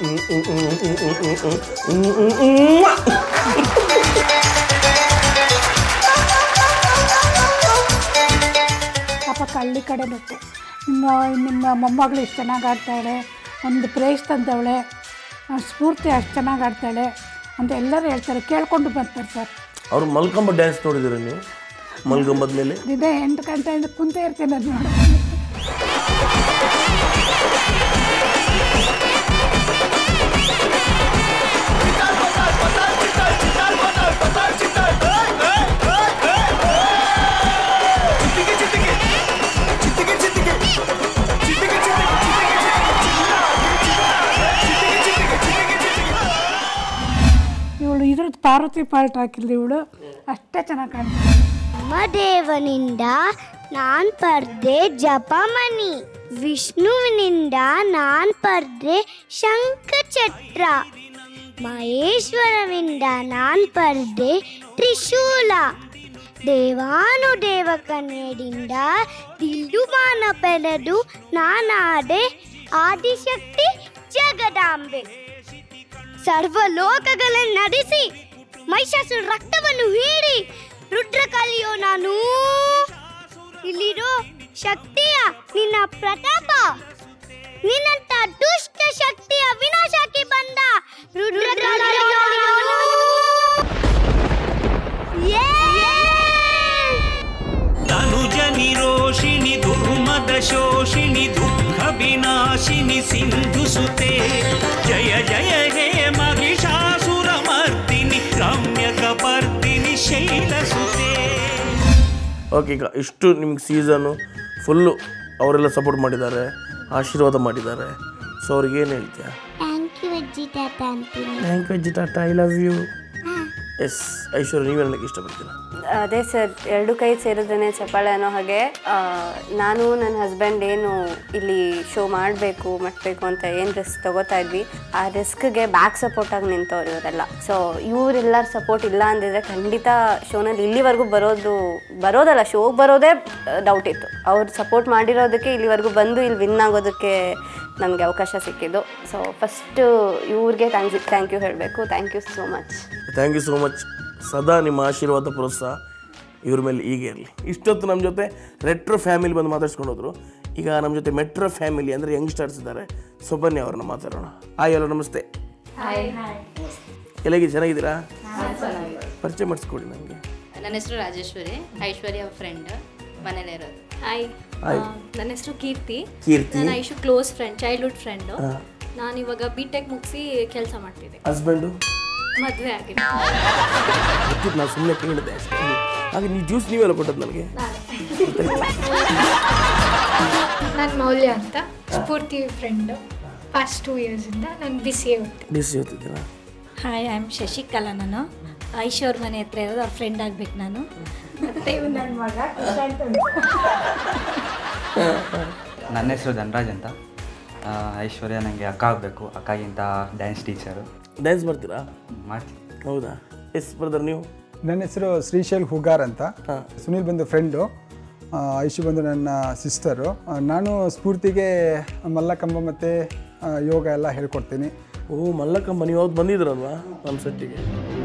ಪಾಪ ಕಳ್ಳಿ ಕಡೆ ಬಿಟ್ಟು ನಿಮ್ಮ ನಿಮ್ಮ ಮೊಮ್ಮಗಳು ಇಷ್ಟು ಚೆನ್ನಾಗಿ ಆಡ್ತಾಳೆ, ಒಂದು ಪ್ರೈಸ್ ತಂದವಳೆ, ಸ್ಫೂರ್ತಿ ಅಷ್ಟು ಚೆನ್ನಾಗಿ ಆಡ್ತಾಳೆ ಅಂತ ಎಲ್ಲರೂ ಹೇಳ್ತಾರೆ, ಕೇಳ್ಕೊಂಡು ಬರ್ತಾರೆ ಸರ್. ಅವ್ರು ಮಲ್ಕೊಂಬ ಡ್ಯಾನ್ಸ್ ನೋಡಿದಿರ ನೀವು? ಮಲ್ಕೊಂಬದ ಮೇಲೆ ಇದೇ ಎಂಟು ಗಂಟೆಯಿಂದ ಕುಂತ ಇರ್ತೀನಿ ಅದು ನೋಡಿ. ಇವಳು ಇದ್ರದ್ದು ಪಾರ್ವತಿ ಪಾಲ್ಟ್ ಹಾಕಿಲ್ಲ, ಇವಳು ಅಷ್ಟೇ ಚೆನ್ನಾಗಿ ಕಾಣ್ತಾಳೆ. ಬ್ರಹ್ಮದೇವನಿಂದ ನಾನ್ ಪರ್ದೆ ಜಪಮಣಿ, ವಿಷ್ಣುವಿನಿಂದ ನಾನ್ ಪರ್ದೆ ಶಂಖಚಕ್ರ, ಮಹೇಶ್ವರನಿಂದ ನಾನ್ ಪರ್ದೆ ತ್ರಿಶೂಲ, ದೇವಾನುದೇವ ಕನ್ಯದಿಂದ ದಿಲ್ಲುಮಾನ ಪೆಳೆದು ನಾನಾಡೆ ಆದಿಶಕ್ತಿ ಜಗದಾಂಬೆ, ಸರ್ವಲೋಕಗಳನ್ನು ನಡೆಸಿ ಮಹಿಷಾಸುರ ರಕ್ತವನ್ನು ಹೀರಿ ರುದ್ರ ಕಲಿಯೋ ನಾನು, ಇಲ್ಲಿರೋ ಶಕ್ತಿಯ ನಿನ್ನ ಪ್ರತಾಪ, ನಿನ್ನಂತ ದುಷ್ಟ ಶಕ್ತಿಯ ವಿನಾಶಕ್ಕೆ ಬಂದ ರುದ್ರ ಕಲಿಯೋ ನಾನು. ತನುಜ ನಿರೋಷಿಣಿ ದುರ್ಮದ ಶೋಷಿಣಿ ದುಃಖ ವಿನಾಶಿನಿ ಸಿಂಧು ಸುತೆ, ಜಯ ಜಯ ಹೇ ಮಹಿಷಾಸುರ ಮರ್ದಿನಿ ರಮ್ಯ ಕಪರ್ದಿನಿ ಶೈಲ ಸುತೆ. ಓಕೆ, ಈಗ ಇಷ್ಟು ನಿಮ್ಗೆ ಸೀಸನ್ನು ಫುಲ್ಲು ಅವರೆಲ್ಲ ಸಪೋರ್ಟ್ ಮಾಡಿದ್ದಾರೆ, ಆಶೀರ್ವಾದ ಮಾಡಿದ್ದಾರೆ. ಸೊ ಅವ್ರಿಗೆ ಏನು ಹೇಳ್ತೀಯಾ? ಥ್ಯಾಂಕ್ ಯು ಅಜ್ಜಿ ತಾತ ಅಂತೀನಿ. ಥ್ಯಾಂಕ್ ಯು ಅಜ್ಜಿ tata, I love you. Yes Aishwarya, ನೀವು ಹೇಳಕ್ಕೆ ಇಷ್ಟಪಡ್ತೀರಾ? ಅದೇ ಸರ್, ಎರಡು ಕೈ ಸೇರಿದ್ರೇ ಚಪ್ಪಾಳೆ ಅನ್ನೋ ಹಾಗೆ ನಾನು ನನ್ನ ಹಸ್ಬೆಂಡ್ ಏನು ಇಲ್ಲಿ ಶೋ ಮಾಡಬೇಕು ಮಾಡಬೇಕು ಅಂತ ಏನು ರಿಸ್ಕ್ ತೊಗೋತಾ ಇದ್ವಿ, ಆ ರಿಸ್ಕ್ಗೆ ಬ್ಯಾಕ್ ಸಪೋರ್ಟಾಗಿ ನಿಂತವ್ರು ಇವರೆಲ್ಲ. ಸೊ ಇವರೆಲ್ಲರ ಸಪೋರ್ಟ್ ಇಲ್ಲ ಅಂದಿದ್ರೆ ಖಂಡಿತ ಶೋನಲ್ಲಿ ಇಲ್ಲಿವರೆಗೂ ಬರೋದು ಬರೋದಲ್ಲ ಶೋಗೆ ಬರೋದೇ ಡೌಟ್ ಇತ್ತು. ಅವ್ರು ಸಪೋರ್ಟ್ ಮಾಡಿರೋದಕ್ಕೆ ಇಲ್ಲಿವರೆಗೂ ಬಂದು ಇಲ್ಲಿ ವಿನ್ ಆಗೋದಕ್ಕೆ ನಮಗೆ ಅವಕಾಶ ಸಿಕ್ಕಿದ್ದು. ಸೊ ಫಸ್ಟು ಇವ್ರಿಗೆ ಥ್ಯಾಂಕ್ಸ್ ಥ್ಯಾಂಕ್ ಯು ಹೇಳಬೇಕು. Thank you so much. Thank you so much. ಸದಾ ನಿಮ್ಮ ಆಶೀರ್ವಾದ ಪ್ರೋತ್ಸಾಹ ಇವ್ರ ಮೇಲೆ ಹೀಗೆ ಇರಲಿ. ಇಷ್ಟೊತ್ತು ನಮ್ಮ ಜೊತೆ ರೆಟ್ರೋ ಫ್ಯಾಮಿಲಿ ಬಂದು ಮಾತಾಡ್ಸ್ಕೊಂಡು ಹೋದ್ರು. ಈಗ ನಮ್ಮ ಜೊತೆ ಮೆಟ್ರೋ ಫ್ಯಾಮಿಲಿ ಅಂದರೆ ಯಂಗ್ಸ್ಟರ್ಸ್ ಇದ್ದಾರೆ. ಸೊ ಬನ್ನಿ ಅವ್ರನ್ನ ಮಾತಾಡೋಣ. ಹಾಯ್, ಹಲೋ, ನಮಸ್ತೆ. ಎಲ್ಲಗಿ ಚೆನ್ನಾಗಿದ್ದೀರಾ? ಪರಿಚಯ ಮಾಡಿಸ್ಕೊಡಿ ನನಗೆ. ನನ್ನ ಹೆಸರು ರಾಜೇಶ್ವರಿ, ಐಶ್ವರ್ಯ ಫ್ರೆಂಡ್, ಮನೇಲಿ ಇರೋದು. Hi, hi. ನನ್ನ ಹೆಸರು ಕೀರ್ತಿ. ಕೀರ್ತಿ ನಾನು Aishu close friend, childhood friend. ನಾನು ಇವಾಗ ಬಿ ಟೆಕ್ ಮುಗಿಸಿ ಕೆಲಸ ಮಾಡ್ತಿದ್ದೆ. ಹಸ್ಬೆಂಡು ಮದುವೆ ಆಗಿದೆ. ನಾನು ಸುಮ್ಮನೆ ಕೇಳಿದೆ ಅಷ್ಟೇ. ಹಾಗೆ ನೀವು ಜ್ಯೂಸ್ ನೀವೆಲ್ಲ ಕೊಟ್ಟದ್ದು ನನಗೆ. ನಾನು ಮೌಲ್ಯ ಅಂತ, ಸ್ಫೂರ್ತಿ ಫ್ರೆಂಡು. ಪಾಸ್ಟ್ ಟೂ ಇಯರ್ಸಿಂದ ನಾನು ಬಿ ಸಿ ಎ ಓದ್ತೀನಿ. ಬಿ ಸಿ ಎ ಓದ್ತಿದ್ದೀರಾ? Hi, I am Shashikala. ನಾನು ಐಶ್ವರ್ ಮನೆ ಹತ್ರ ಇರೋದು, ಅವ್ರ ಫ್ರೆಂಡ್ ಆಗ್ಬೇಕು ನಾನು. ಮತ್ತೆ ಇವ್ ನನ್ನ ಮಗ ನನ್ನ ಹೆಸರು ಧನರಾಜ್ ಅಂತ. ಐಶ್ವರ್ಯ ನನಗೆ ಅಕ್ಕ ಆಗಬೇಕು, ಅಕ್ಕಾಗಿಂತ ಡ್ಯಾನ್ಸ್ ಟೀಚರು. ಡ್ಯಾನ್ಸ್ ಮಾಡ್ತೀರಾ? ಮಾಡ್ತೀನಿ. ಹೌದಾ? ಎಸ್ ಬ್ರದರ್ ನೀವು? ನನ್ನ ಹೆಸರು ಶ್ರೀಶೈಲ್ ಹುಗಾರ್ ಅಂತ. ಸುನೀಲ್ ಬಂದು ಫ್ರೆಂಡು, ಐಶು ಬಂದು ನನ್ನ ಸಿಸ್ಟರು. ನಾನು ಸ್ಫೂರ್ತಿಗೆ ಮಲ್ಲಕಂಬ ಮತ್ತು ಯೋಗ ಎಲ್ಲ ಹೇಳ್ಕೊಡ್ತೀನಿ. ಓ ಮಲ್ಲಕಂಬ, ನೀವು ಯಾವ್ದು ಬಂದಿದ್ರಲ್ವಾ ನಮ್ಮ ಸೆಟ್ಟಿಗೆ?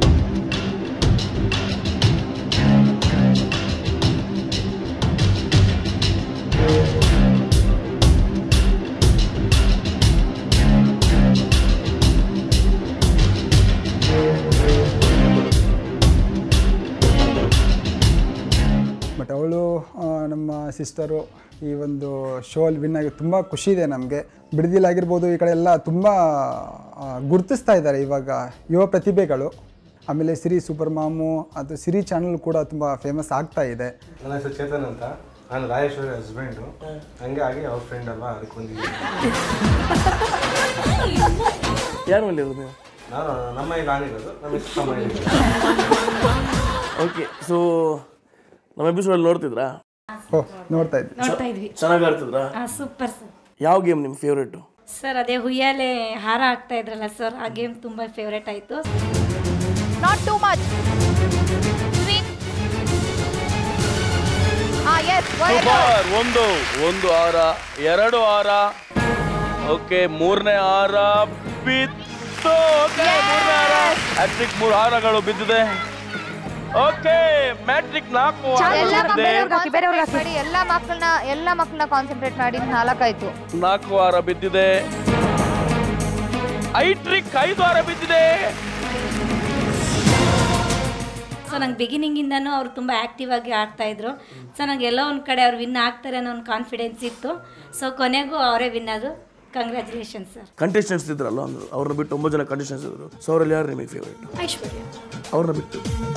ಬಟ್ ಅವಳು ನಮ್ಮ ಸಿಸ್ಟರು ಈ ಒಂದು ಶೋ ಅಲ್ಲಿ ವಿನ್ ಆಗಿ ತುಂಬ ಖುಷಿ ಇದೆ ನಮಗೆ. ಬಿಡದಿಲಾಗಿರ್ಬೋದು, ಈ ಕಡೆ ಎಲ್ಲ ತುಂಬ ಗುರುತಿಸ್ತಾ ಇದ್ದಾರೆ ಇವಾಗ ಯುವ ಪ್ರತಿಭೆಗಳು. ಆಮೇಲೆ ಸಿರಿ ಸೂಪರ್ ಮಾಮು ಅದು ಸಿರಿ ಚಾನಲ್ ಕೂಡ ತುಂಬ ಫೇಮಸ್ ಆಗ್ತಾ ಇದೆ. ನನ್ನ ಹೆಸರು ಚೇತನ್ ಅಂತ, ನಾನು ರಾಯೇಶ್ವರಿ ಹಸ್ಬೆಂಡು, ಹಂಗೆ ಆಗಿ ಅವ್ರ ಫ್ರೆಂಡ್ ಅಲ್ವಾ ಅದಕ್ಕೊಂದಿದ್ದೀನಿ. ಯಾರು ಮೇಲೆ ಇರೋದು ನೀವು? ನಾನು ನಮ್ಮ ಇಲ್ಲಿ ನಾನಿರೋದು, ನಮ್ಮ ಇಷ್ಟ ಮನೆ. ಓಕೆ, ಸೊ ನಮ್ಮ ಎಪಿಸೋಡ್ ನೋಡ್ತಿದ್ರಾ? ಓಹ್ ನೋಡ್ತಾ ಇದ್ವಿ. ನೋಡ್ತಾ ಇದ್ವಿ. ಚೆನ್ನಾಗಿ ಆಡ್ತಿದ್ರಾ? Super sir. ಯಾವ ಗೇಮ್ ನಿಮ್ಮ ಫೇವ್ರೇಟು? ಸರ್ ಅದೇ ಹುಯ್ಯಾಲೆ ಹಾರ ಆಗ್ತಾ ಇದ್ರಲ್ಲ ಸರ್, ಆ ಗೇಮ್ ತುಂಬ ಫೇವ್ರೇಟ್ ಆಯಿತು. Not too much. ಸೂಪರ್. ಒಂದು ಒಂದು ಹಾರ, ಎರಡು ಹಾರ, ಓಕೆ ಮೂರನೇ ಹಾರ ಬಿತ್ತು. ಓಕೆ ಮೂರನೇ ಹಾರ, ಹ್ಯಾಟ್ರಿಕ್ ಮೂರು ಹಾರಗಳು ಬಿದ್ದಿದೆ. ಓಕೆ ಮ್ಯಾಟ್ರಿಕ್ ನಾಲ್ಕು ಎಲ್ಲ ಮಕ್ಕಳನ್ನ ಎಲ್ಲ ಮಕ್ಕಳನ್ನ ಕಾನ್ಸಂಟ್ರೇಟ್ ಮಾಡಿ ನಾಲ್ಕಾಯ್ತು. ನಾಲ್ಕು ವಾರ ಬಿದ್ದಿದೆ. ಐಟ್ರಿಕ್ ಐದು ವಾರ ಬಿದ್ದಿದೆ. ಸೊ ನಂಗೆ ಬಿಗಿನಿಂಗಿಂದನೂ ಅವ್ರು ತುಂಬ ಆ್ಯಕ್ಟಿವ್ ಆಗಿ ಆಡ್ತಾಯಿದ್ರು. ಸೊ ನಂಗೆ ಎಲ್ಲೋ ಒಂದು ಕಡೆ ಅವ್ರು ವಿನ್ ಆಗ್ತಾರೆ ಅನ್ನೋ ಒಂದು ಕಾನ್ಫಿಡೆನ್ಸ್ ಇತ್ತು. ಸೊ ಕೊನೆಗೂ ಅವರೇ ವಿನ್ ಆದರು. Congratulation sir. ಕಂಟೆಸ್ಟೆಂಟ್ಸ್ ಇದ್ರಲ್ಲ ಅಂದರು, ಅವ್ರನ್ನ ಬಿಟ್ಟು ಒಂಬತ್ತು ಜನ ಕಂಟೆಸ್ಟೆಂಟ್ಸ್ ಇದ್ರು. ಸೊ ಅವರಲ್ಲಿ ಯಾರು ನಿಮಗೆ ಫೇವ್ರೇಟ್? ಐಶ್ವರ್ಯ. ಅವ್ರನ್ನ ಬಿಟ್ಟು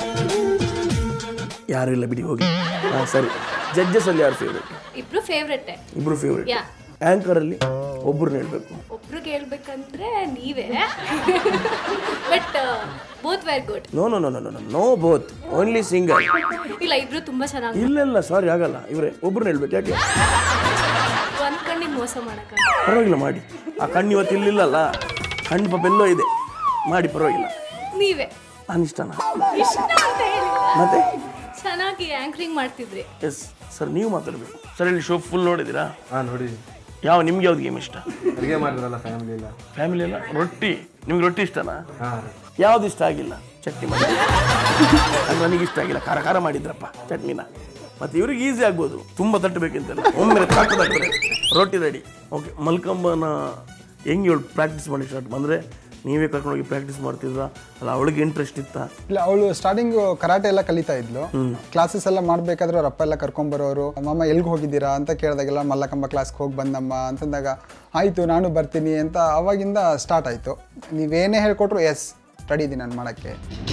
ಯಾರು ಇಲ್ಲ ಬಿಡಿ, ಹೋಗಿ. ಹಾಂ ಸರಿ, ಜಡ್ಜಸ್ ಅಲ್ಲಿ ಯಾರು ಫೇವ್ರೇಟ್? ಇಬ್ರು ಫೇವ್ರೇಟ್. ಇಬ್ರು ಫೇವ್ರೇಟ್. ಯಾ. ಆ್ಯಂಕರ್ ಅಲ್ಲಿ ಒಬ್ರನ್ನ ಹೇಳ್ಬೇಕು. ಒಬ್ರಿಗೆ ಹೇಳ್ಬೇಕಂದ್ರೆ ನೀವೇ. But both very good. No no no no no no both, only single. ಇಲ್ಲ ಇಬ್ರು ತುಂಬಾ ಚೆನ್ನಾಗಿ. ಇಲ್ಲ ಇಲ್ಲ ಸಾರಿ ಆಗಲ್ಲ, ಇವರೇ ಒಬ್ರನ್ನ ಹೇಳ್ಬೇಕು. ಯಾಕೆ? ಒಂದ್ ಕಣ್ಣಿಗೆ ಮೋಸ ಮಾಡಕ. ಪರವಾಗಿಲ್ಲ ಮಾಡಿ. ಆ ಕಣ್ಣು ಇವತ್ತು ಇಲ್ಲಿಲ್ಲಲ್ಲ, ಕಣ್ಣು ಪಾಪ ಎಲ್ಲೋ ಇದೆ, ಮಾಡಿ ಪರವಾಗಿಲ್ಲ. ನೀವೇ ನಾನು ಇಷ್ಟನಾ? ಇಷ್ಟ ಅಂತ ಹೇಳಿ ಮತ್ತೆ ಚೆನ್ನಾಗಿ ಆಂಕರಿಂಗ್ ಮಾಡ್ತಿದ್ರಿ. ಎಸ್ ಸರ್, ನೀವು ಮಾತಾಡಬೇಕು ಸರ್. ಇಲ್ಲಿ ಶೋ ಫುಲ್ ನೋಡಿದ್ದೀರಾ? ಹಾಂ ನೋಡಿದ್ದೀನಿ. ಯಾವ ನಿಮ್ಗೆ ಯಾವ್ದು ಗೇಮ್ ಇಷ್ಟ? ಅಡುಗೆ ಮಾಡಿದ್ರಲ್ಲ ಫ್ಯಾಮಿಲಿ ಎಲ್ಲ. ಫ್ಯಾಮಿಲಿ ಎಲ್ಲ ರೊಟ್ಟಿ. ನಿಮ್ಗೆ ರೊಟ್ಟಿ ಇಷ್ಟನಾ? ಹಾಂ. ಯಾವ್ದು ಇಷ್ಟ ಆಗಿಲ್ಲ? ಚಟ್ನಿ ಮಾಡಿ. ಅದು ನನಗೆ ಇಷ್ಟ ಆಗಿಲ್ಲ, ಖಾರ ಖಾರ ಮಾಡಿದ್ರಪ್ಪ ಚಟ್ನಿನ. ಮತ್ತು ಇವ್ರಿಗೆ ಈಸಿ ಆಗ್ಬೋದು, ತುಂಬ ತಟ್ಟಬೇಕಂತೆಲ್ಲ. ಒಮ್ಮೆ ತಾಕದಾಗ್ತದೆ. ರೊಟ್ಟಿ ರೆಡಿ. ಓಕೆ, ಮಲ್ಕಂಬನ ಹೆಂಗೆ ಇವಳು ಪ್ರಾಕ್ಟೀಸ್ ಮಾಡಿ ಸ್ಟಾರ್ಟ್ ಬಂದರೆ ನೀವೇ ಕರ್ಕೊಂಡೋಗಿ ಪ್ರಾಕ್ಟೀಸ್ ಮಾಡ್ತಿದ್ರ ಅಲ್ಲ? ಅವಳಿಗೆ ಇಂಟ್ರೆಸ್ಟ್ ಇತ್ತಾ? ಇಲ್ಲ, ಅವಳು ಸ್ಟಾರ್ಟಿಂಗು ಕರಾಟೆ ಎಲ್ಲ ಕಲಿತಾ ಇದ್ಲು. ಕ್ಲಾಸಸ್ ಎಲ್ಲ ಮಾಡಬೇಕಾದ್ರೆ ಅವ್ರ ಅಪ್ಪ ಎಲ್ಲ ಕರ್ಕೊಂಬರೋರು. ಮಾಮ ಎಲ್ಗೆ ಹೋಗಿದ್ದೀರಾ ಅಂತ ಕೇಳಿದಾಗೆಲ್ಲ ಮಲ್ಲಕಂಬ ಕ್ಲಾಸ್ಗೆ ಹೋಗಿ ಬಂದಮ್ಮ ಅಂತಂದಾಗ ಆಯಿತು ನಾನು ಬರ್ತೀನಿ ಅಂತ ಅವಾಗಿಂದ ಸ್ಟಾರ್ಟ್ ಆಯಿತು. ನೀವೇನೇ ಹೇಳ್ಕೊಟ್ರು ಎಸ್ ರೆಡಿ ಇದ್ದೀನಿ ನಾನು ಮಾಡೋಕ್ಕೆ.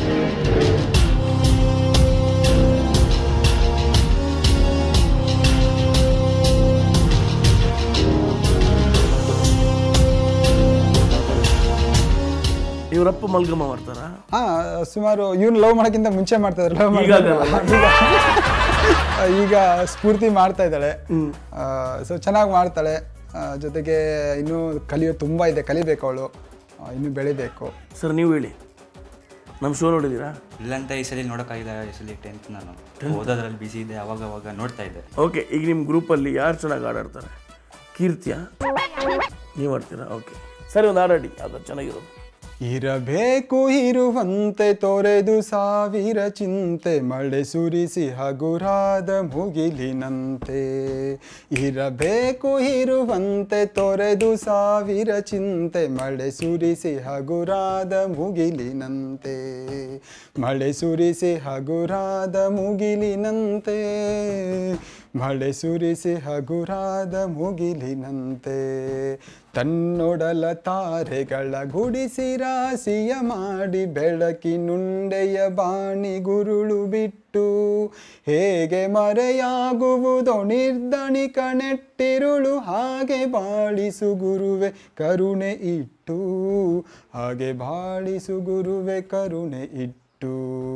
ಇವರಪ್ಪ ಮಲ್ಗಮ್ಮ ಮಾಡ್ತಾರ? ಹಾಂ, ಸುಮಾರು ಇವ್ನು ಲವ್ ಮಾಡೋಕ್ಕಿಂತ ಮುಂಚೆ ಮಾಡ್ತಾ ಇದ್ರು. ಲವ್ ಈಗ ಸ್ಫೂರ್ತಿ ಮಾಡ್ತಾ ಇದ್ದಾಳೆ. ಸೊ ಚೆನ್ನಾಗಿ ಮಾಡ್ತಾಳೆ. ಜೊತೆಗೆ ಇನ್ನೂ ಕಲಿಯೋ ತುಂಬ ಇದೆ, ಕಲಿಬೇಕು ಅವಳು, ಇನ್ನೂ ಬೆಳಿಬೇಕು. ಸರ್ ನೀವು ಹೇಳಿ, ನಮ್ಮ ಶೋ ನೋಡಿದ್ದೀರಾ? ಇಲ್ಲಂತ ಈ ಸಲ ನೋಡೋಕ್ಕಾಗಿಲ್ಲ. ಈ ಸಲ ಟೆಂತ್ ನಾನು ಓದೋದ್ರಲ್ಲಿ ಬಿಸಿ ಇದೆ, ಅವಾಗ ಅವಾಗ ನೋಡ್ತಾ ಇದ್ದೆ. ಓಕೆ, ಈಗ ನಿಮ್ಮ ಗ್ರೂಪಲ್ಲಿ ಯಾರು ಚೆನ್ನಾಗಿ ಆಡಾಡ್ತಾರೆ? ಕೀರ್ತಿಯಾ? ನೀವು ಆಡ್ತೀರಾ? ಓಕೆ ಸರಿ, ಒಂದು ಹಾಡಾಡಿ ಯಾವ್ದು ಚೆನ್ನಾಗಿರೋದು. ಇರಬೇಕು ಇರುವಂತೆ ತೊರೆದು ಸಾವಿರ ಚಿಂತೆ, ಮಳೆ ಸುರಿಸಿ ಹಗುರಾದ ಮುಗಿಲಿನಂತೆ. ಇರಬೇಕು ಇರುವಂತೆ ತೊರೆದು ಸಾವಿರ ಚಿಂತೆ, ಮಳೆ ಸುರಿಸಿ ಹಗುರಾದ ಮುಗಿಲಿನಂತೆ. ಮಳೆ ಸುರಿಸಿ ಹಗುರಾದ ಮುಗಿಲಿನಂತೆ, ಮಳೆ ಸುರಿಸಿ ಹಗುರಾದ ಮುಗಿಲಿನಂತೆ. ತನ್ನೊಡಲ ತಾರೆಗಳ ಗುಡಿಸಿ ರಾಸಿಯ ಮಾಡಿ, ಬೆಳಕಿನುಂಡೆಯ ಬಾಣಿ ಗುರುಳು ಬಿಟ್ಟು, ಹೇಗೆ ಮರೆಯಾಗುವುದೋ ನಿರ್ಧಣಿಕ ನೆಟ್ಟಿರುಳು, ಹಾಗೆ ಬಾಳಿಸು ಗುರುವೆ ಕರುಣೆ ಇಟ್ಟು, ಹಾಗೆ ಬಾಳಿಸು ಗುರುವೆ ಕರುಣೆ ಇಟ್ಟು. ಟೂ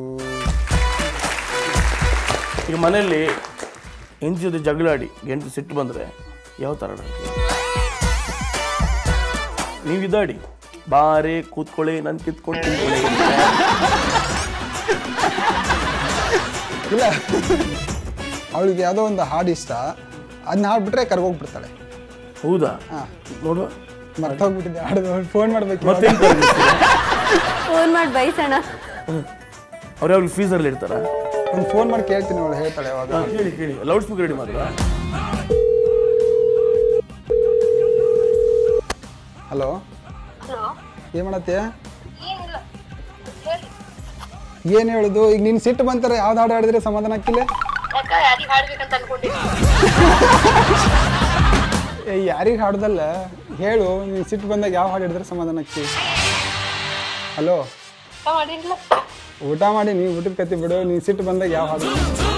ಈಗ ಮನೆಯಲ್ಲಿ ಹೆಂಡತಿ ಜೊತೆ ಜಗಳಾಡಿ ಹೆಂಡತಿ ಸಿಟ್ಟು ಬಂದರೆ ಯಾವ ಥರ ನೀವು ಇದಾಡಿ ಬಾರೆ ಕೂತ್ಕೊಳ್ಳಿ ನಾನು ಕಿತ್ಕೊಂಡು ತಿನ್ಕೊಳ್ಳಿ ಇಲ್ಲ ಅವಳಿಗೆ ಯಾವುದೋ ಒಂದು ಹಾಡು ಇಷ್ಟ ಅದನ್ನ ಹಾಡ್ಬಿಟ್ರೆ ಕರ್ಗೋಗ್ಬಿಡ್ತಾಳೆ. ಹೌದಾ? ನೋಡು ಮರ್ತೋಗ್ಬಿಟ್ಟಿದ್ದೆ ಹಾಡು ಫೋನ್ ಮಾಡ್ಬೇಕು ಫೋನ್ ಮಾಡಿ ಬೈಸೋಣ. ಅವ್ರು ಯಾವಾಗ ಫೀಸಲ್ಲಿ ಇರ್ತಾರ? ಒಂದು ಫೋನ್ ಮಾಡಿ ಕೇಳ್ತೀನಿ ಅವಳು ಹೇಳ್ತಾಳೆ ಅವಾಗ. ಕೇಳಿ ಕೇಳಿ ಲೌಡ್ ಸ್ಪೀಕರ್ ರೆಡಿ ಮಾತ್ರ. ಹಲೋ ಏನು ಮಾಡತ್ತೆ? ಏನು ಹೇಳುದು? ಈಗ ನೀನು ಸಿಟ್ಟು ಬಂತಾರೆ ಯಾವ್ದು ಹಾಡು ಹಾಡಿದ್ರೆ ಸಮಾಧಾನ ಆಗ್ತಿಲ್ಲ? ಯಾರಿಗೆ ಹಾಡ್ದಲ್ಲ ಹೇಳು, ನೀನು ಸಿಟ್ಟು ಬಂದಾಗ ಯಾವ ಹಾಡು ಹಿಡಿದ್ರೆ ಸಮಾಧಾನ ಆಗ್ತಿ? ಹಲೋ ಊಟ ಮಾಡಿ ನೀವು ಊಟದ ಕತ್ತಿ ಬಿಡು. ನೀನು ಸಿಟ್ಟು ಬಂದಾಗ ಯಾವ ಹಾಡು?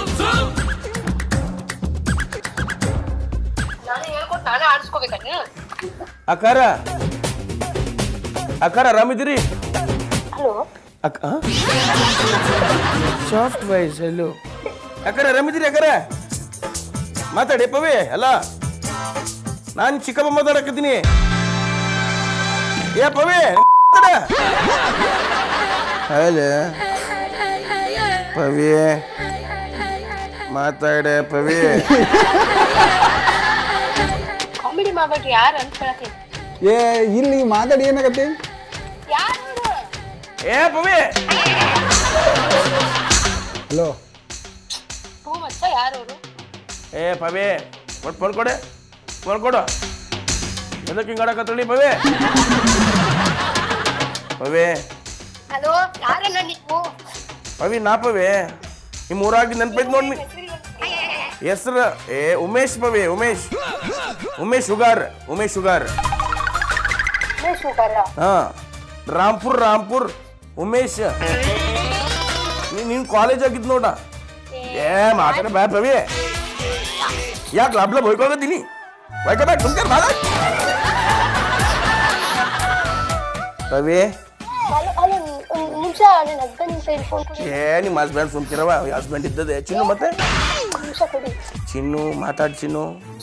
ಅಕ್ಕಾರ ಅಕ್ಕಾರ ಆರಾಮಿದ್ದೀರಿ? ಅಕ್ಕ ಸಾಫ್ಟ್ ವಾಯ್ಸ್. ಎಲ್ಲೋ ಅಕ್ಕಾರ ಆರಾಮಿದ್ದೀರಿ? ಅಕ್ಕಾರ ಮಾತಾಡಿ ಪವಿ. ಅಲ್ಲ ನಾನು ಚಿಕ್ಕಪ್ಪ ಮಾತಾಡಕತ್ತೀನಿ. ಏ ಪವಿ ಹಲೋ ಪವಿ ಮಾತಾಡೆ ಪವಿ. ಕಾಮಿಡಿ ಮಾಡ್ಬಿಟ್ರಿ ಯಾರು ಅನ್ಕೊಳಕ್ಕೆ? ಏ ಇಲ್ಲಿ ಮಾತಾಡಿ ಏನಾಗತ್ತೆ? ಏ ಪವಿ ಹಲೋ ಹ್ಞೂ ಮಚ್ಚ ಯಾರು ಅವರು? ಏ ಪವಿ ಕೊಟ್ಟು ಫೋನ್ ಕೊಡೆ ಫೋನ್ ಕೊಡು. ಎದಕ್ಕೆ ಹಿಂಗೆ ಆಡಕತ್ತಳಿ ಪವಿ? ಪವಿ ಹಲೋ ಯಾರಲ್ಲ ನೀವು? ಪವಿ ನಾ ಪವಿ ನಿಮ್ಮ ಊರಾಗಿ ನೆನ್ಪೈತ್ ನೋಡಿ ಹೆಸ್ರು. ಏ ಉಮೇಶ್ ಪವಿ ಉಮೇಶ್ ಉಮೇಶ್ ಶುಗಾರ್ ಉಮೇಶ್ ಶುಗಾರ್ ಹಾ ರಾಂಪುರ್ ರಾಂಪುರ್ ಉಮೇಶ್. ನೀನು ಕಾಲೇಜ್ ಆಗಿದ್ದು ನೋಡ. ಏ ಮಾತಾಡ ಬಾ ಪವಿ. ಯಾಕೆ ಲಾಭ ಲಾಭ ಹೋಯ್ಕೋಗತ್ತೀನಿ ಹೋಯ್ಕೋಬೇಕು ಸುಮ್ಕೆ ಬಾಳ ಪವಿ. ಏ ನಿಮ್ಮ ಹಸ್ಬೆಂಡ್ ಸುಮ್ಕಿರವ ಹಸ್ಬೆಂಡ್ ಇದ್ದದೆ ಚಿನ್ನು. ಮತ್ತೆ ಚಿನ್ನು ಮಾತಾಡ್ ಚಿನ್ನು.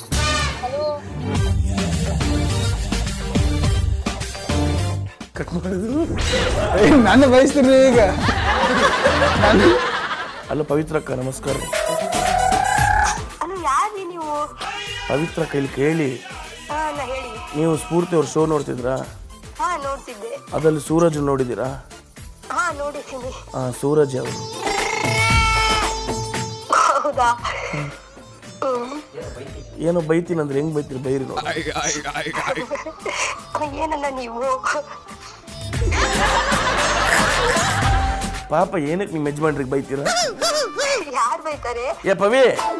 ಕಟ್ ಮಾಡುದು ನಾನು ಬಯಸ್ತೀನಿ ಈಗ. ಅಲ್ಲ ಪವಿತ್ರಕ್ಕ ನಮಸ್ಕಾರ. ಪವಿತ್ರ ಕೈಲಿ ಕೇಳಿ ನೀವು ಸ್ಫೂರ್ತಿ ಅವ್ರ ಶೋ ನೋಡ್ತಿದ್ರಾ? ಅದ್ರಲ್ಲಿ ಸೂರಜ್ ನೋಡಿದ್ದೀರಾ? ಹಾ ಸೂರಜ್ ಅವರು. ಏನೋ ಬೈತೀನಂದ್ರೆ ಹೆಂಗ್ ಬೈತೀರಿ ಬೈರಿ ನೋಡಿ. ಏನಲ್ಲ ನೀವು ಪಾಪ ಏನಕ್ಕೆ ನಿಮ್ಮ ಯಜಮಾನ್ರಿಗೆ ಬೈತೀರಾ? ಯಾರು ಬೈತಾರೆ? ಏ ಪವಿ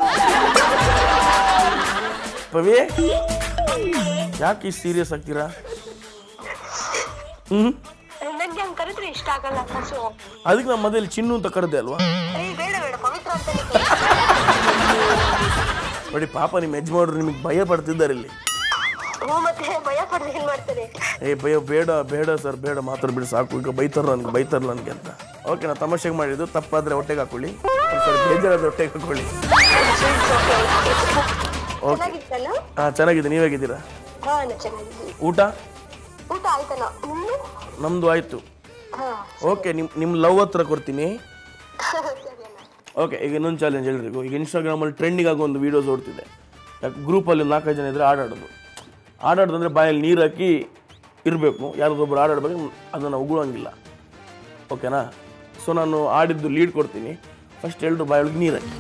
ಪವಿ ಯಾಕೆ ಇಷ್ಟು ಸೀರಿಯಸ್ ಆಗ್ತೀರಾ? ಹ್ಮ್ ನಂಗೆ ಹಂಗೆ ಕರೆದ್ರೆ ಇಷ್ಟ ಆಗಲ್ಲ. ಅದಕ್ಕೆ ನಮ್ಮ ಮನೇಲಿ ಚಿನ್ನು ಅಂತ ಕರೆದೆ ಅಲ್ವಾ? ಬೇಡ ಬೇಡ ಪವಿತ್ರ ಅಂತ ನೋಡಿ ಪಾಪ ನಿಮ್ಮ ಯಜಮಾನ್ರು ನಿಮಗೆ ಭಯ ಪಡ್ತಿದ್ದಾರೆ ಇಲ್ಲಿ. ಮತ್ತೆ ಭಯ ಪಡ್ದು ಏನ್ ಮಾಡ್ತಾರೆ? ಏ ಭಯ ಬೇಡ ಬೇಡ ಸರ್ ಬೇಡ ಮಾತಾಡ್ಬಿಡಿ ಸಾಕು. ಈಗ ಬೈತಾರ ನನಗೆ ಬೈತಾರ ನನಗೆ ಅಂತ. ಓಕೆ ನಾ ತಮಾಷೆಗೆ ಮಾಡಿದ್ದು. ತಪ್ಪಾದ್ರೆ ಹೊಟ್ಟೆಗೆ ಹಾಕೊಳ್ಳಿ, ಸರಿ ಬೇಜಾರಾದ್ರೆ ಹೊಟ್ಟೆಗೆ ಹಾಕೊಳ್ಳಿ. ಓಕೆ ಹಾಂ ಚೆನ್ನಾಗಿದೆ. ನೀವು ಹೇಗಿದ್ದೀರಾ? ಊಟ ಊಟ ಆಯ್ತಲ್ಲ ನಮ್ದು ಆಯ್ತು. ಓಕೆ ನಿಮ್ಮ ನಿಮ್ಮ ಲವ್ ಹತ್ರ ಕೊಡ್ತೀನಿ. ಓಕೆ ಈಗ ಇನ್ನೊಂದು ಚಾಲೆಂಜ್ ಎಲ್ರಿಗೂ. ಈಗ ಇನ್ಸ್ಟಾಗ್ರಾಮಲ್ಲಿ ಟ್ರೆಂಡಿಂಗ್ ಆಗೋ ಒಂದು ವೀಡಿಯೋಸ್ ಓಡ್ತಿದೆ. ಯಾಕೆ ಗ್ರೂಪಲ್ಲಿ ನಾಲ್ಕೈದು ಜನ ಇದ್ದರೆ ಆಡಾಡೋದು. ಆಡಾಡೋದಂದರೆ ಬಾಯಲ್ಲಿ ನೀರು ಹಾಕಿ ಇರಬೇಕು. ಯಾರದೊಬ್ಬರು ಆಡಾಡ್ಬೇಕು, ಅದನ್ನು ಉಗುಳಂಗಿಲ್ಲ. ಓಕೆನಾ? ಸೊ ನಾನು ಆಡಿದ್ದು ಲೀಡ್ ಕೊಡ್ತೀನಿ. ಫಸ್ಟ್ ಎಲ್ರು ಬಾಯೊಳಗೆ ನೀರು ಹಾಕಿ.